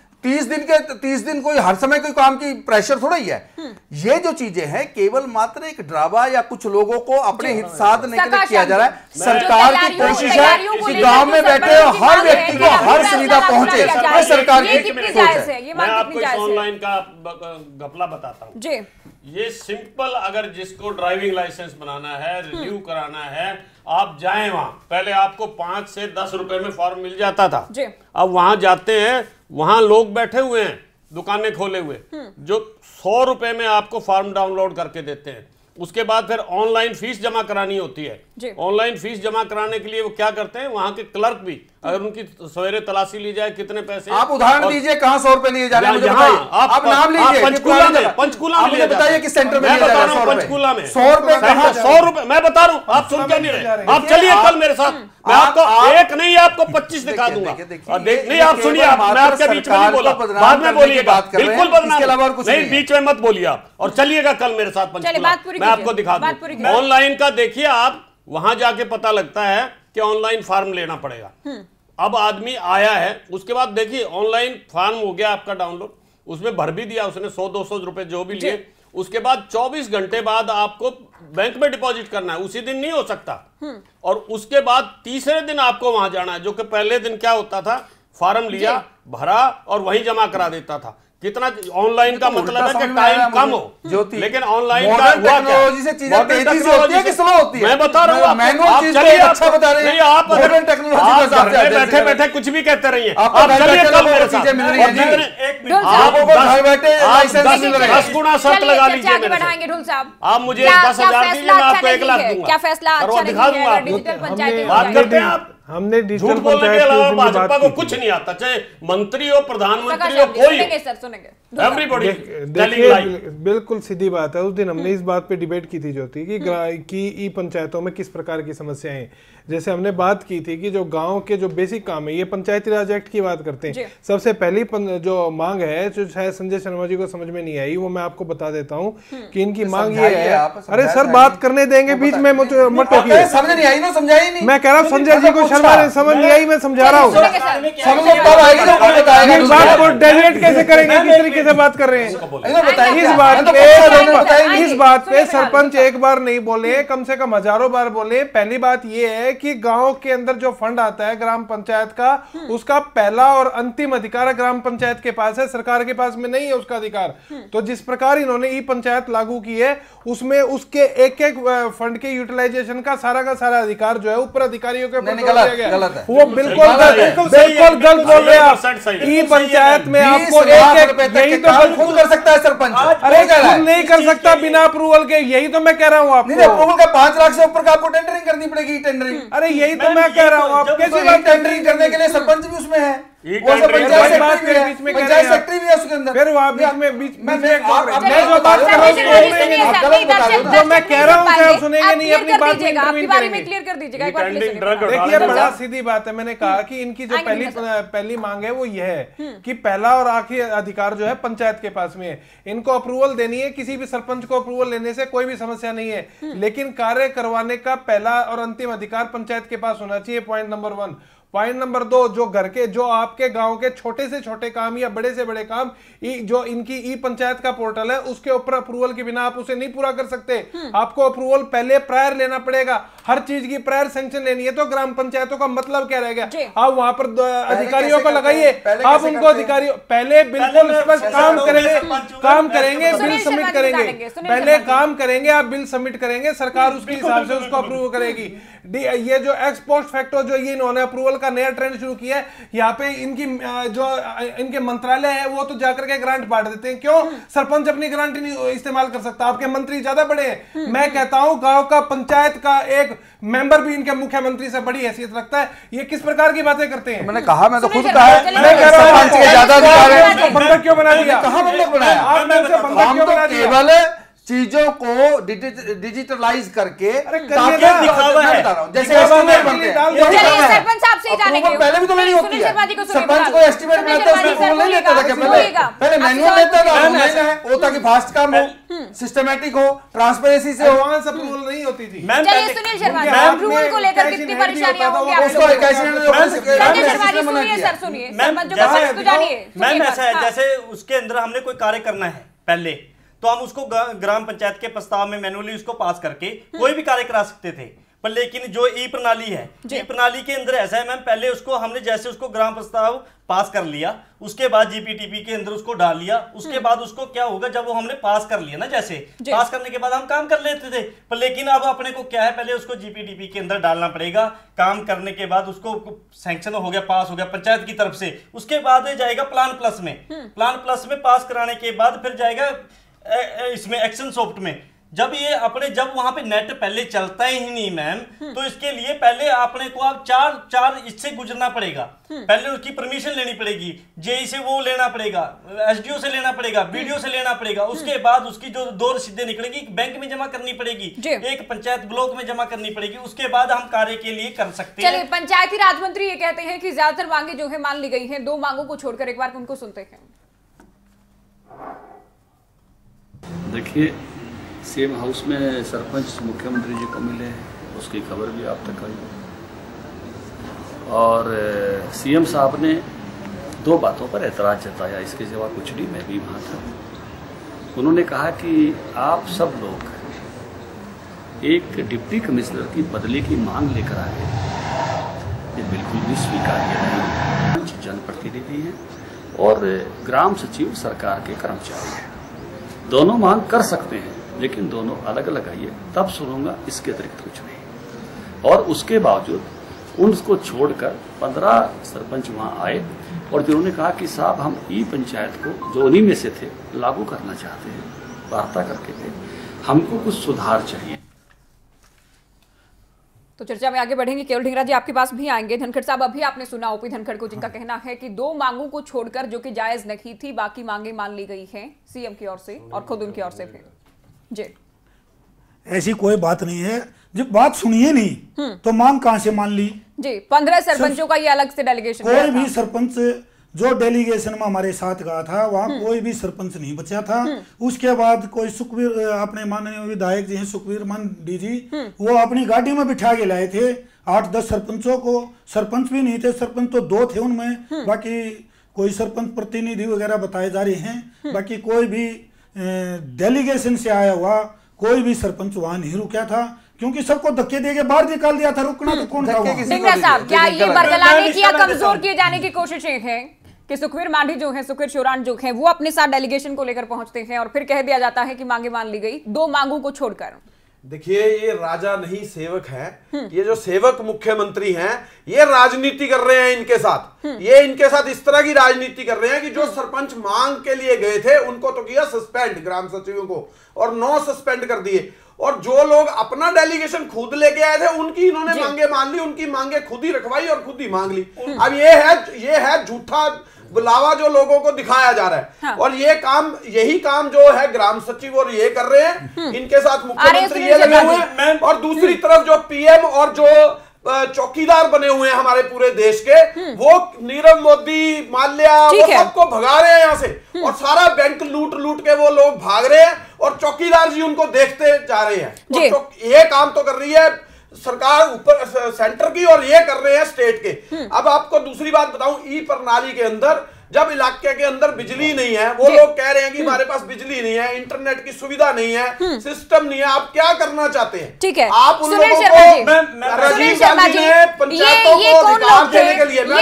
30 दिन कोई हर समय कोई काम की प्रेशर थोड़ा ही है। ये जो चीजें हैं केवल मात्र एक ड्रामा या कुछ लोगों को अपने हित साधने के लिए किया जा रहा है। सरकार की कोशिश है कि गांव में बैठे हर व्यक्ति को हर सुविधा पहुंचे, सरकार की सोच है। मैं आपको इस ऑनलाइन का घपला बताता हूँ जी। ये सिंपल, अगर जिसको ड्राइविंग लाइसेंस बनाना है, रिन्यू कराना है, आप जाएं वहां, पहले आपको 5 से 10 रुपए में फॉर्म मिल जाता था। अब वहां जाते हैं, वहां लोग बैठे हुए हैं दुकानें खोले हुए जो 100 रुपए में आपको फॉर्म डाउनलोड करके देते हैं। उसके बाद फिर ऑनलाइन फीस जमा करानी होती है। ऑनलाइन फीस जमा कराने के लिए वो क्या करते हैं, वहां के क्लर्क भी, अगर उनकी सवेरे तलाशी ली जाए कितने पैसे, आप उदाहरण दीजिए कहां 100 रुपए लिए जा रहे हैं, मुझे बताइए। आप नाम लीजिए। पंचकूला में मुझे बताइए किस सेंटर में मैं बता रहा हूं, पंचकूला में 100 रुपए कहां? 100 रुपए मैं बता रहा हूं, आप सुन क्या नहीं रहे। आप चलिए कल मेरे साथ, मैं आपको एक नहीं आपको 25 दिखा दूंगा। नहीं आप सुनिए, मैं आपके बीच में नहीं बोला, बाद में बोलिए, बिल्कुल बदनाम नहीं, बीच में मत बोलिए आप, और चलिएगा कल मेरे साथ पंचकूला, मैं आपको दिखा दूं। ऑनलाइन का देखिए आप, वहां जाके पता लगता है कि ऑनलाइन फॉर्म लेना पड़ेगा। अब आदमी आया है, उसके बाद देखिए ऑनलाइन फॉर्म हो गया आपका डाउनलोड, उसमें भर भी दिया उसने 100-200 रुपए जो भी लिए। उसके बाद 24 घंटे बाद आपको बैंक में डिपॉजिट करना है, उसी दिन नहीं हो सकता। और उसके बाद तीसरे दिन आपको वहां जाना है, जो कि पहले दिन क्या होता था, फॉर्म लिया, भरा और वहीं जमा करा देता था। कितना ऑनलाइन का मतलब है कि टाइम कम हो, लेकिन ऑनलाइन का टेक्नोलॉजी से चीजें तेजी से होती है कि स्लो होती है? मैं बता रहा हूँ, मैनुअल चीज को अच्छा बता रहे हैं, आप मॉडर्न टेक्नोलॉजी का बैठे बैठे कुछ भी कहते रहिए। आप चलिए कल मेरे साथ, चीजें मिल रही हैं, आपको घर बैठे लाइसेंस मिल रहे हैं। 10 गुना शर्त लगा लीजिए मेरे साथ। आप मुझे 10,000 दीजिए, मैं आपको 1 लाख दूंगा। क्या फैसला अच्छा दिखा दूंगा। डिजिटल पंचायत बात करते हैं आप, हमने झूठ बोलने के अलावा भाजपा को कुछ नहीं आता, चाहे मंत्री हो, प्रधानमंत्री हो, कोई हो, एवरीबॉडी। देखिए बिल्कुल सीधी बात है, उस दिन हमने इस बात पे डिबेट की थी ज्योति कि ई पंचायतों में किस प्रकार की समस्याएं हैं। जैसे हमने बात की थी कि जो गांव के जो बेसिक काम है, ये पंचायती राज एक्ट की बात करते हैं। सबसे पहली जो मांग है, जो शायद संजय शर्मा जी को समझ में नहीं आई, वो मैं आपको बता देता हूँ कि इनकी मांग ये है। अरे सर बात करने देंगे, बीच में मत टोकिए। समझ नहीं आई ना, समझाई नहीं। मैं कह रहा हूँ संजय जी को समझ नहीं आई, मैं समझा रहा हूँ। बात को डेविएट कैसे करेंगे, किस तरीके से बात कर रहे हैं? इस बात पे सरपंच एक बार नहीं बोले, कम से कम हजारों बार बोले। पहली बात ये है कि गांव के अंदर जो फंड आता है ग्राम पंचायत का, उसका पहला और अंतिम अधिकार ग्राम पंचायत के पास है, सरकार के पास में नहीं है उसका अधिकार। तो जिस प्रकार इन्होंने ई पंचायत लागू की है, उसमें उसके एक एक फंड के यूटिलाइजेशन का सारा अधिकार जो है ऊपर अधिकारियों के ऊपर दिया गया। वो बिल्कुल गलत बोल रहे हैं आप। ई पंचायत में आपको एक यही तो खुद कर सकता है सरपंच। अरे खुद नहीं कर सकता बिना अप्रूवल के, यही तो मैं कह रहा हूँ आपको। अप्रूवल का 5 लाख से ऊपर का आपको टेंडरिंग करनी पड़ेगी। टेंडरिंग, अरे यही तो मैं कह रहा हूँ। आप कैसी बात, टेंडरिंग करने के लिए सरपंच भी उसमें है, पंचायत सेक्रेटरी भी है उसके अंदर। फिर वहाँ बीच में मैं जो बात कर रहा हूँ, जो मैं कह रहा हूँ सुनेंगे नहीं, अपनी बात में क्लियर कर दीजिएगा। देखिए बड़ा सीधी बात है, मैंने कहा कि इनकी जो पहली मांग है वो यह है कि पहला और आखिरी अधिकार जो है पंचायत के पास में है। इनको अप्रूवल देनी है, किसी भी सरपंच को अप्रूवल लेने से कोई भी समस्या नहीं है, लेकिन कार्य करवाने का पहला और अंतिम अधिकार पंचायत के पास होना चाहिए। Point number 1। पॉइंट नंबर 2, जो घर के, जो आपके गांव के छोटे से छोटे काम या बड़े से बड़े काम, जो इनकी ई पंचायत का पोर्टल है, उसके ऊपर अप्रूवल के बिना आप उसे नहीं पूरा कर सकते। आपको अप्रूवल पहले प्रायर लेना पड़ेगा, हर चीज की प्रायर सैंक्शन लेनी है। तो ग्राम पंचायतों का मतलब क्या रह गया? आप वहां पर अधिकारियों को लगाइए, आप उनको अधिकारियों पहले बिल्कुल स्पष्ट काम करेंगे, बिल सबमिट करेंगे, पहले काम करेंगे, आप बिल सबमिट करेंगे, सरकार उसके हिसाब से उसको अप्रूव करेगी। ये जो एक्स पोस्ट फैक्टो जो ये इन्होंने अप्रूवल का नया ट्रेंड शुरू किया है, यहाँ पे इनकी जो इनके मंत्रालय है वो तो जाकर के ग्रांट बांट देते हैं। क्यों? सरपंच अपनी ग्रांट नहीं इस्तेमाल कर सकता, आपके मंत्री ज्यादा बड़े हैं। मैं कहता हूं गांव का पंचायत का एक मेंबर भी इनके मुख्यमंत्री से बड़ी हैसियत रखता है। ये किस प्रकार की बातें करते हैं? मैंने कहा, मैं तो खुद कहा है, मैं कह रहा हूं ज्यादा अधिकार है। बंधक क्यों बना दिया? कहां बंधक बनाया? आप में से बंधक क्यों बना दिया? चीजों को डिजिटलाइज करके दिखावा है, जैसे एस्टीमेट बनते हैं। सरपंच साहब से जानेंगे, पहले भी तो नहीं होती है, सरपंच को एस्टीमेट मिलता है, उसमें नहीं लेता था क्या पहले मैनुअल लेता था, वो ताकि फास्ट काम हो, सिस्टमेटिक हो, ट्रांसपेरेंसी से हो। एडवांस अप्रूवल नहीं होती थी। चलिए सुनील शर्मा जी, अप्रूवल को लेकर कितनी परेशानियां होंगी आप लोगों को? संजय शर्मा जी सुनिए, सर सुनिए, सरपंचों का पक्ष तो जानिए। मैम ऐसा है, जैसे उसके अंदर हमने कोई कार्य करना है पहले, तो हम उसको ग्राम पंचायत के प्रस्ताव में मैनुअली उसको पास करके कोई भी कार्य करा सकते थे। पर लेकिन जो ई प्रणाली है, ई प्रणाली के अंदर ऐसा है मैम, पहले उसको हमने जैसे उसको ग्राम प्रस्ताव पास कर लिया, उसके बाद जीपीटीपी के अंदर उसको डाल लिया, उसके बाद उसको क्या होगा, जब वो हमने पास कर लिया ना, जैसे पास करने के बाद हम काम कर लेते थे। पर लेकिन अब अपने को क्या है, पहले उसको जीपीटीपी के अंदर डालना पड़ेगा, काम करने के बाद उसको सैंक्शन हो गया, पास हो गया पंचायत की तरफ से, उसके बाद जाएगा प्लान प्लस में, प्लान प्लस में पास कराने के बाद फिर जाएगा इसमें एक्शन सॉफ्ट में। जब ये अपने जब वहां पे नेट पहले चलता ही नहीं मैम, तो इसके लिए पहले अपने को अब चार इससे गुजरना पड़ेगा। पहले उसकी परमिशन लेनी पड़ेगी, जेई से वो लेना पड़ेगा, एसडीओ से लेना पड़ेगा, बीडीओ से लेना पड़ेगा, उसके बाद उसकी जो 2 रसीदें निकलेगी बैंक में जमा करनी पड़ेगी, एक पंचायत ब्लॉक में जमा करनी पड़ेगी, उसके बाद हम कार्य के लिए कर सकते हैं। चलिए, पंचायती राज मंत्री ये कहते हैं कि ज्यादातर मांगे जो है मान ली गई हैं, 2 मांगों को छोड़कर, एक बार उनको सुनते हैं। देखिए, सीएम हाउस में सरपंच मुख्यमंत्री जी को मिले हैं, उसकी खबर भी आप तक आई, और सीएम साहब ने 2 बातों पर एतराज जताया, इसके सिवा कुछ नहीं। मैं भी वहाँ था। उन्होंने कहा कि आप सब लोग एक डिप्टी कमिश्नर की बदली की मांग लेकर आए, ये बिल्कुल भी स्वीकार्य नहीं। जनप्रतिनिधि हैं और ग्राम सचिव सरकार के कर्मचारी हैं, दोनों मांग कर सकते हैं, लेकिन दोनों अलग अलग आइए, तब सुनूंगा, इसके अतिरिक्त कुछ नहीं। और उसके बावजूद उनको छोड़कर 15 सरपंच वहां आए और जिन्होंने कहा कि साहब हम ई पंचायत को, जो उन्हीं में से थे, लागू करना चाहते हैं, वार्ता करके थे, हमको कुछ सुधार चाहिए। तो चर्चा में आगे बढ़ेंगे। केवल ढींगरा जी आपके पास भी आएंगे। धनखड़ साहब, अभी आपने सुना ओपी धनखड़ को, जिनका कहना है कि 2 मांगों को छोड़कर, जो कि जायज नहीं थी, बाकी मांगे मान ली गई हैं सीएम की ओर से और खुद उनकी ओर से भी। जी, ऐसी कोई बात नहीं है, जब बात सुनिए नहीं तो मांग कहां से मान ली जी। 15 सरपंचों का ये अलग से डेलीगेशन, कोई भी सरपंच जो डेलीगेशन में हमारे साथ गया था, वहां कोई भी सरपंच नहीं बचा था। उसके बाद कोई सुखवीर, अपने माननीय विधायक जी हैं सुखवीर मांडी जी, वो अपनी गाड़ी में बिठा के लाए थे 8-10 सरपंचों को। सरपंच भी नहीं थे, सरपंच तो 2 थे उनमें, बाकी कोई सरपंच प्रतिनिधि वगैरह बताए जा रहे हैं। बाकी कोई भी डेलीगेशन से आया हुआ कोई भी सरपंच वहां नहीं रुका था, क्योंकि सबको धक्के देके बाहर निकाल दिया था। रुकना तो कौन था? साहब, क्या ये बरगलाने की या कमजोर किए जाने की कोशिशें हैं कि सुखवीर मांडी जो है, सुखवीर शोरान जो है, वो अपने साथ डेलीगेशन को लेकर पहुंचते हैं और फिर कह दिया जाता है कि मांगे मान ली गई, 2 मांगों को छोड़कर? देखिए, ये राजा नहीं सेवक है। ये जो सेवक मुख्यमंत्री हैं, ये राजनीति कर रहे हैं इनके साथ। ये इनके साथ इस तरह की राजनीति कर रहे हैं कि जो सरपंच मांग के लिए गए थे उनको तो किया सस्पेंड, ग्राम सचिवों को, और 9 सस्पेंड कर दिए। और जो लोग अपना डेलीगेशन खुद लेके आए थे, उनकी इन्होंने मांगे मान ली, उनकी मांगे खुद ही रखवाई और खुद ही मांग ली। अब ये है झूठा बुलावा जो लोगों को दिखाया जा रहा है। हाँ। और यही काम जो है ग्राम सचिव और ये कर रहे हैं, इनके साथ मुख्यमंत्री ये लगे हुए हैं। और दूसरी तरफ जो पीएम और जो चौकीदार बने हुए हैं हमारे पूरे देश के, वो नीरव मोदी, माल्या, वो सबको भगा रहे हैं यहाँ से, और सारा बैंक लूट के वो लोग भाग रहे हैं और चौकीदार जी उनको देखते जा रहे हैं। ये काम तो कर रही है सरकार ऊपर सेंटर की, और ये कर रहे हैं स्टेट के। अब आपको दूसरी बात बताऊं, ई प्रणाली के अंदर जब इलाके के अंदर बिजली नहीं है, वो लोग कह रहे हैं कि हमारे पास बिजली नहीं है, इंटरनेट की सुविधा नहीं है, सिस्टम नहीं है, आप क्या करना चाहते हैं? ठीक है, आप उन लोगों को, राजीव गांधी ने पंचायतों को अधिकार देने के लिए,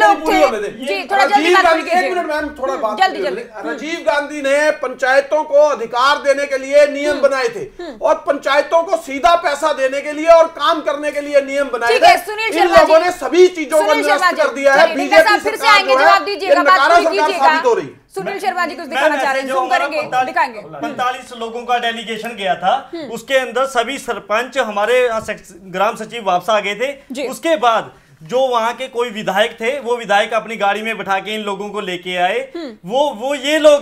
राजीव गांधी ने पंचायतों को अधिकार देने के लिए नियम बनाए थे, और पंचायतों को सीधा पैसा देने के लिए और काम करने के लिए नियम बनाए थे। इन लोगों ने सभी चीजों को निरस्त कर दिया है। बीजेपी सरकार सुनील शर्मा जी कुछ दिखाना चाह रहे हैं, जूम करेंगे, दिखाएंगे। 45 लोगों का डेलीगेशन गया था, उसके अंदर सभी सरपंच हमारे ग्राम सचिव वापस आ गए थे। उसके बाद जो वहां के कोई विधायक थे, वो विधायक अपनी गाड़ी में बैठा के इन लोगों को लेके आए। वो ये लोग हैं।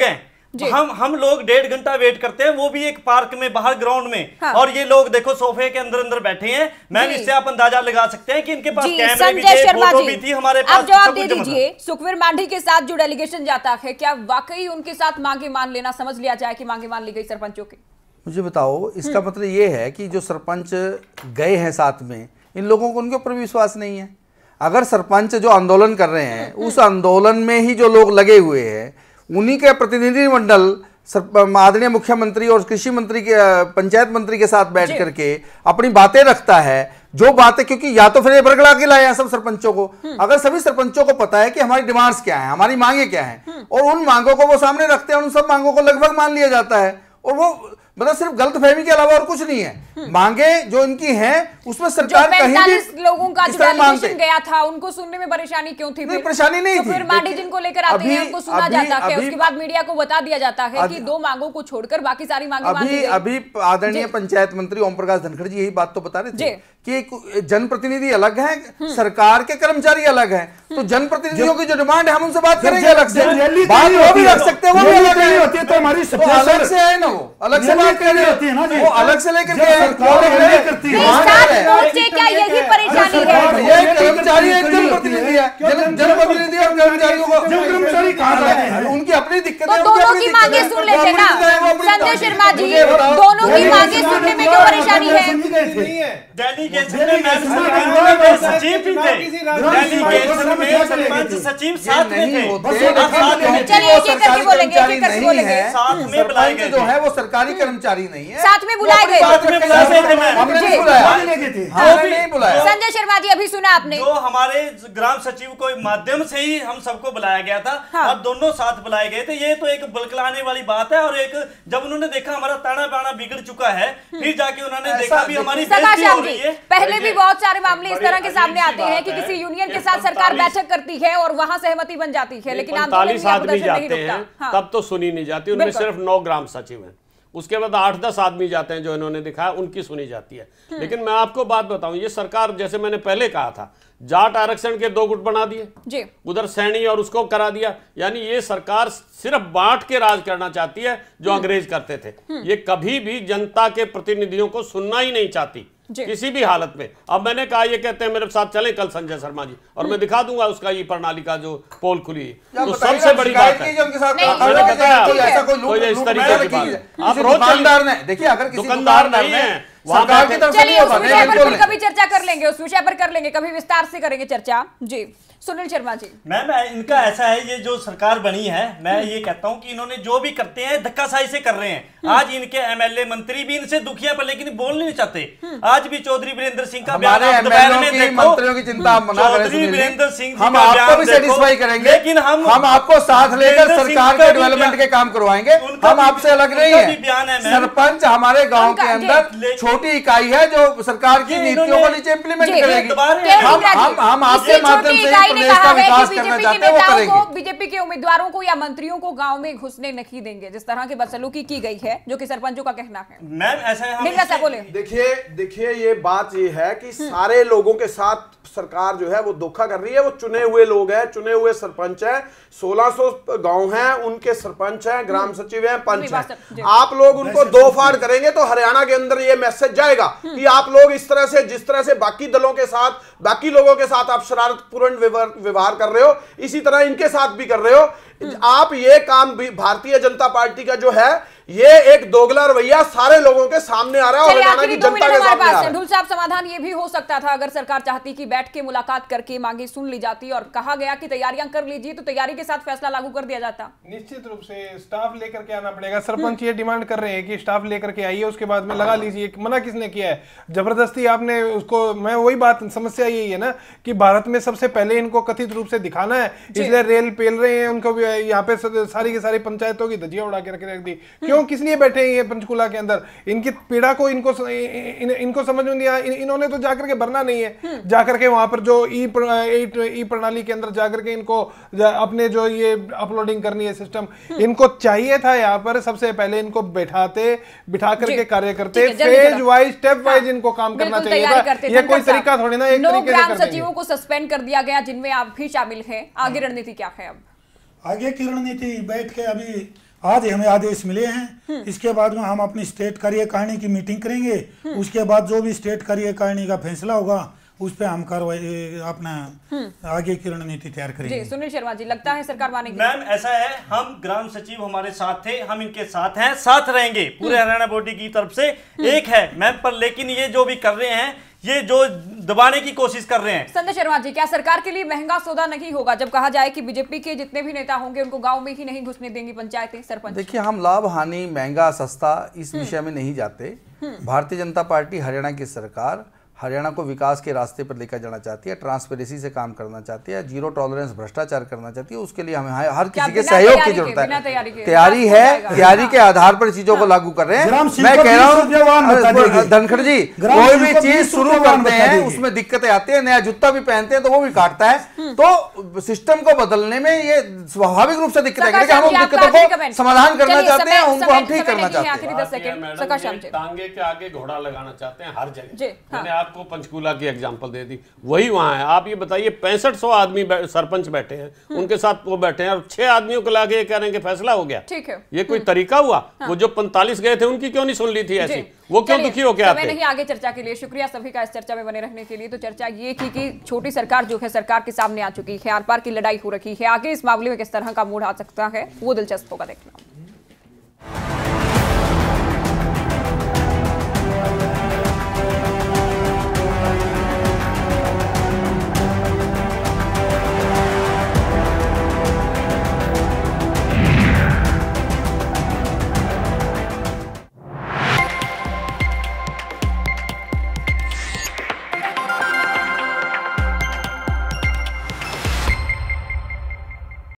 हम लोग 1.5 घंटा वेट करते हैं, वो भी एक पार्क में बाहर ग्राउंड में। हाँ। और ये लोग देखो सोफे के अंदर बैठे हैं। मैम इससे आप अंदाजा लगा सकते हैं कि इनके पास कैमरे भी थे, फोटो भी थी, हमारे पास। आप जवाब दे दीजिए, सुखवीर मांझी के साथ जो डेलीगेशन जाता है, क्या वाकई उनके साथ मांगे मान लेना समझ लिया जाए कि मांगे मान ली गई सरपंचों की? मुझे बताओ, इसका मतलब ये है कि जो सरपंच गए हैं साथ में, इन लोगों को उनके ऊपर विश्वास नहीं है। अगर सरपंच जो आंदोलन कर रहे हैं, उस आंदोलन में ही जो लोग लगे हुए हैं, उन्हीं के प्रतिनिधिमंडल आदरणीय मुख्यमंत्री और कृषि मंत्री के, पंचायत मंत्री के साथ बैठ करके अपनी बातें रखता है, जो बातें, क्योंकि या तो फिर ये बरगला के लाए हैं सब सरपंचों को। अगर सभी सरपंचों को पता है कि हमारी डिमांड्स क्या है, हमारी मांगे क्या हैं, और उन मांगों को वो सामने रखते हैं, उन सब मांगों को लगभग मान लिया जाता है, और वो मतलब सिर्फ गलतफहमी के अलावा और कुछ नहीं है। मांगे जो इनकी हैं उसमें सरकार कहीं भी लोगों का जो डेलीगेशन गया था उनको सुनने में परेशानी क्यों थी? नहीं, परेशानी नहीं थी। फिर मांझी जिनको लेकर आते हैं उनको सुना जाता है, उसके बाद मीडिया को बता दिया जाता है कि 2 मांगों को छोड़कर बाकी सारी मांगे मान ली गई। अभी आदरणीय पंचायत मंत्री ओम प्रकाश धनखड़ जी यही बात तो बता रहे थे कि जनप्रतिनिधि अलग है, सरकार के कर्मचारी अलग है, तो जनप्रतिनिधियों की जो डिमांड है हम उनसे बात करेंगे अलग से, बात वो भी रख सकते हैं, वो भी अलग नहीं होती है, तो हमारी अलग से है ना, वो अलग से बात करनी होती है ना, वो अलग से लेकर के करती है। क्या यही परेशानी है? ये कर्मचारी एक जनप्रतिनिधि है, जनप्रतिनिधि और कर्मचारियों को कर्मचारी कहाँ जाते हैं, उनकी अपनी दिक्कत है, दोनों की मांगे सुन लेते ना संजय शर्मा जी, दोनों की मांगे सुनने में क्यों परेशानी है? डेलीगेशन में मैम सचिव भी थे, डेलीगेशन में सरपंच सचिव साथ में थे। चलिए एक एक करके बोलेंगे, एक एक करके बोलेंगे। साथ में बुलाए गए जो है वो सरकारी कर्मचारी नहीं है, साथ में बुलाए गए, नहीं बुलाया। संजय शर्मा जी अभी सुना आपने, जो हमारे ग्राम सचिव को माध्यम से ही हम सबको बुलाया गया था। हाँ। और दोनों साथ बुलाए गए थे। ये तो एक बलकलाने वाली बात है, और एक जब उन्होंने देखा हमारा ताना बाना बिगड़ चुका है, फिर जाके उन्होंने देखा भी हमारी बेइज्जती हो रही है। पहले भी बहुत सारे मामले इस तरह के सामने आते हैं कि किसी यूनियन के साथ सरकार बैठक करती है और वहां सहमति बन जाती है, लेकिन 45 आदमी जाते हैं तब तो सुनी नहीं जाती, उनमें सिर्फ 9 ग्राम सचिव हैं। उसके बाद 8-10 आदमी जाते हैं जो इन्होंने दिखाया, उनकी सुनी जाती है। लेकिन मैं आपको बात बताऊं, ये सरकार, जैसे मैंने पहले कहा था, जाट आरक्षण के 2 गुट बना दिए, उधर सैनी और उसको करा दिया। यानी ये सरकार सिर्फ बांट के राज करना चाहती है, जो अंग्रेज करते थे। ये कभी भी जनता के प्रतिनिधियों को सुनना ही नहीं चाहती किसी भी हालत में। अब मैंने कहा, ये कहते हैं मेरे साथ चले कल संजय शर्मा जी, और मैं दिखा दूंगा उसका ये प्रणाली का जो पोल खुली है, तो सबसे बड़ी बात है। मैंने बताया कोई इस तरीके की बात आप रोज दुकानदार ने देखिए, अगर किसी दुकानदार नहीं है, सरकार की तरफ से नहीं होगा। चलिए उस विषय पर कभी चर्चा कर लेंगे, उस विषय पर कर लेंगे, कभी विस्तार से करेंगे चर्चा। जी सुनील शर्मा जी। मैम इनका ऐसा है, ये जो सरकार बनी है, मैं ये कहता हूं कि इन्होंने जो भी करते हैं धक्काशाही से कर रहे हैं। आज इनके एमएलए मंत्री भी इनसे दुखी है, पर लेकिन बोल नहीं चाहते। आज भी चौधरी वीरेंद्र सिंह का बयान आप दोपहर में देखो, मंत्रियों की चिंता मना करें, चौधरी वीरेंद्र सिंह हम आपको भी सेटिस्फाई करेंगे, लेकिन हम आपको साथ लेकर सरकार के डेवलपमेंट के काम करवाएंगे। हम आपसे अलग नहीं है। सरपंच हमारे गाँव के अंदर छोटी इकाई है जो सरकार की नीतियों को नीचे इम्प्लीमेंट करेगी। हम आपके माध्यम से प्रदेश का विकास करना चाहते हैं, वो करेंगे। बीजेपी के उम्मीदवारों को या मंत्रियों को गांव में घुसने नहीं देंगे, जिस तरह की बदसलूकी की गई है, जो कि सरपंचों का कहना है। मैम ऐसा बोले, देखिए ये बात ये है कि सारे लोगों के साथ सरकार जो है वो धोखा कर रही है। वो चुने हुए लोग हैं, चुने हुए सरपंच हैं, 1600 गांव हैं, उनके सरपंच हैं, ग्राम सचिव हैं, पंच हैं। आप लोग उनको दो फाड़ करेंगे तो हरियाणा के अंदर ये मैसेज जाएगा कि आप लोग इस तरह से, जिस तरह से बाकी दलों के साथ, बाकी लोगों के साथ आप शरारतपूर्ण व्यवहार कर रहे हो, इसी तरह इनके साथ भी कर रहे हो। आप ये काम भी, भारतीय जनता पार्टी का जो है ये एक दोगला रवैया सारे लोगों के सामने आ रहा है और हरियाणा की जनता के सामने आ रहा है। ढुल साहब, समाधान ये भी हो सकता था अगर सरकार चाहती कि बैठ के मुलाकात करके मांगे सुन ली जाती और कहा गया कि तैयारियां कर लीजिए, तो तैयारी के साथ फैसला लागू कर दिया जाता। निश्चित रूप से स्टाफ लेकर के आना पड़ेगा। सरपंच ये डिमांड कर रहे हैं कि स्टाफ लेकर के आइए, उसके बाद में लगा लीजिए। मना किसने किया है? जबरदस्ती आपने उसको, मैं वही बात, समस्या यही है ना कि भारत में सबसे पहले इनको कथित रूप से दिखाना है, इसलिए रेल पेल रहे हैं उनको भी। यहाँ पे सारी की सारी पंचायतों की धज्जियां उड़ा के रख दी। क्यों, किस लिए बैठे हैं पंचकूला के अंदर? इनकी पीड़ा को इनको समझ में नहीं आया। इन्होंने तो जाकर के भरना नहीं है, जाकर के वहां पर जो ई प्रणाली के अंदर जाकर के इनको अपने जो ये अपलोडिंग करनी है सिस्टम, इनको चाहिए था यहाँ पर सबसे पहले इनको बिठा करके कार्य करते, फेज वाइज, स्टेप वाइज इनको काम करना चाहिए था। ये कोई तरीका थोड़ी ना एक तरीके से ग्राम सचिवों को सस्पेंड कर दिया गया, जिनमें आप भी शामिल हैं। आगे रणनीति क्या है? अब आगे की रणनीति बैठ के अभी आज हमें आदेश मिले हैं, इसके बाद में हम अपनी स्टेट कार्यकारिणी की मीटिंग करेंगे, उसके बाद जो भी स्टेट कार्यकारिणी का फैसला होगा उस पे हम कार्रवाई अपना आगे की रणनीति तैयार करेंगे। जी सुनील शर्मा जी, लगता है सरकार मानेगी? मैम ऐसा है, हम ग्राम सचिव हमारे साथ थे, हम इनके साथ हैं, साथ रहेंगे पूरे हरियाणा बॉडी की तरफ से एक है मैम। पर लेकिन ये जो भी कर रहे हैं, ये जो दबाने की कोशिश कर रहे हैं। संजय शर्मा जी, क्या सरकार के लिए महंगा सौदा नहीं होगा जब कहा जाए कि बीजेपी के जितने भी नेता होंगे उनको गांव में ही नहीं घुसने देंगी पंचायतें, सरपंच? देखिए, हम लाभ हानि, महंगा सस्ता इस विषय में नहीं जाते। भारतीय जनता पार्टी हरियाणा की सरकार हरियाणा को विकास के रास्ते पर लेकर जाना चाहती है, ट्रांसपेरेंसी से काम करना चाहती है, जीरो टॉलरेंस भ्रष्टाचार करना चाहती है। उसके लिए हमें हर किसी के सहयोग की जरूरत है। तैयारी है, तैयारी के आधार पर चीजों को लागू कर रहे हैं। मैं कह रहा हूँ धनखड़ जी, कोई भी चीज शुरू करते हैं उसमें दिक्कतें आती है। नया जूता भी पहनते हैं तो वो भी काटता है, तो सिस्टम को बदलने में ये स्वाभाविक रूप से दिक्कत है। हम उन दिक्कतों को समाधान करना चाहते हैं, उनको हम ठीक करना चाहते हैं। टांगे के आगे घोड़ा लगाना चाहते हैं हर जगह। आपको पंचकूला की एग्जांपल दे दी, वही वहां है। आप ये बताइए 6500 आदमी सरपंच बैठे हैं, उनके साथ वो बैठे हैं और 6 आदमियों को लाके कह रहे हैं कि फैसला हो गया। ठीक है, ये कोई तरीका हुआ? वो जो 45 गए थे उनकी क्यों नहीं सुन ली थी ऐसी? वो क्यों दुखी हो गया? नहीं आगे चर्चा के लिए शुक्रिया सभी का इस चर्चा में बने रहने के लिए। तो चर्चा ये की कि छोटी सरकार जो है सरकार के सामने आ चुकी है, आर पार की लड़ाई हो रखी है। आगे इस मामले में किस तरह का मूड आ सकता है वो दिलचस्प होगा देखना।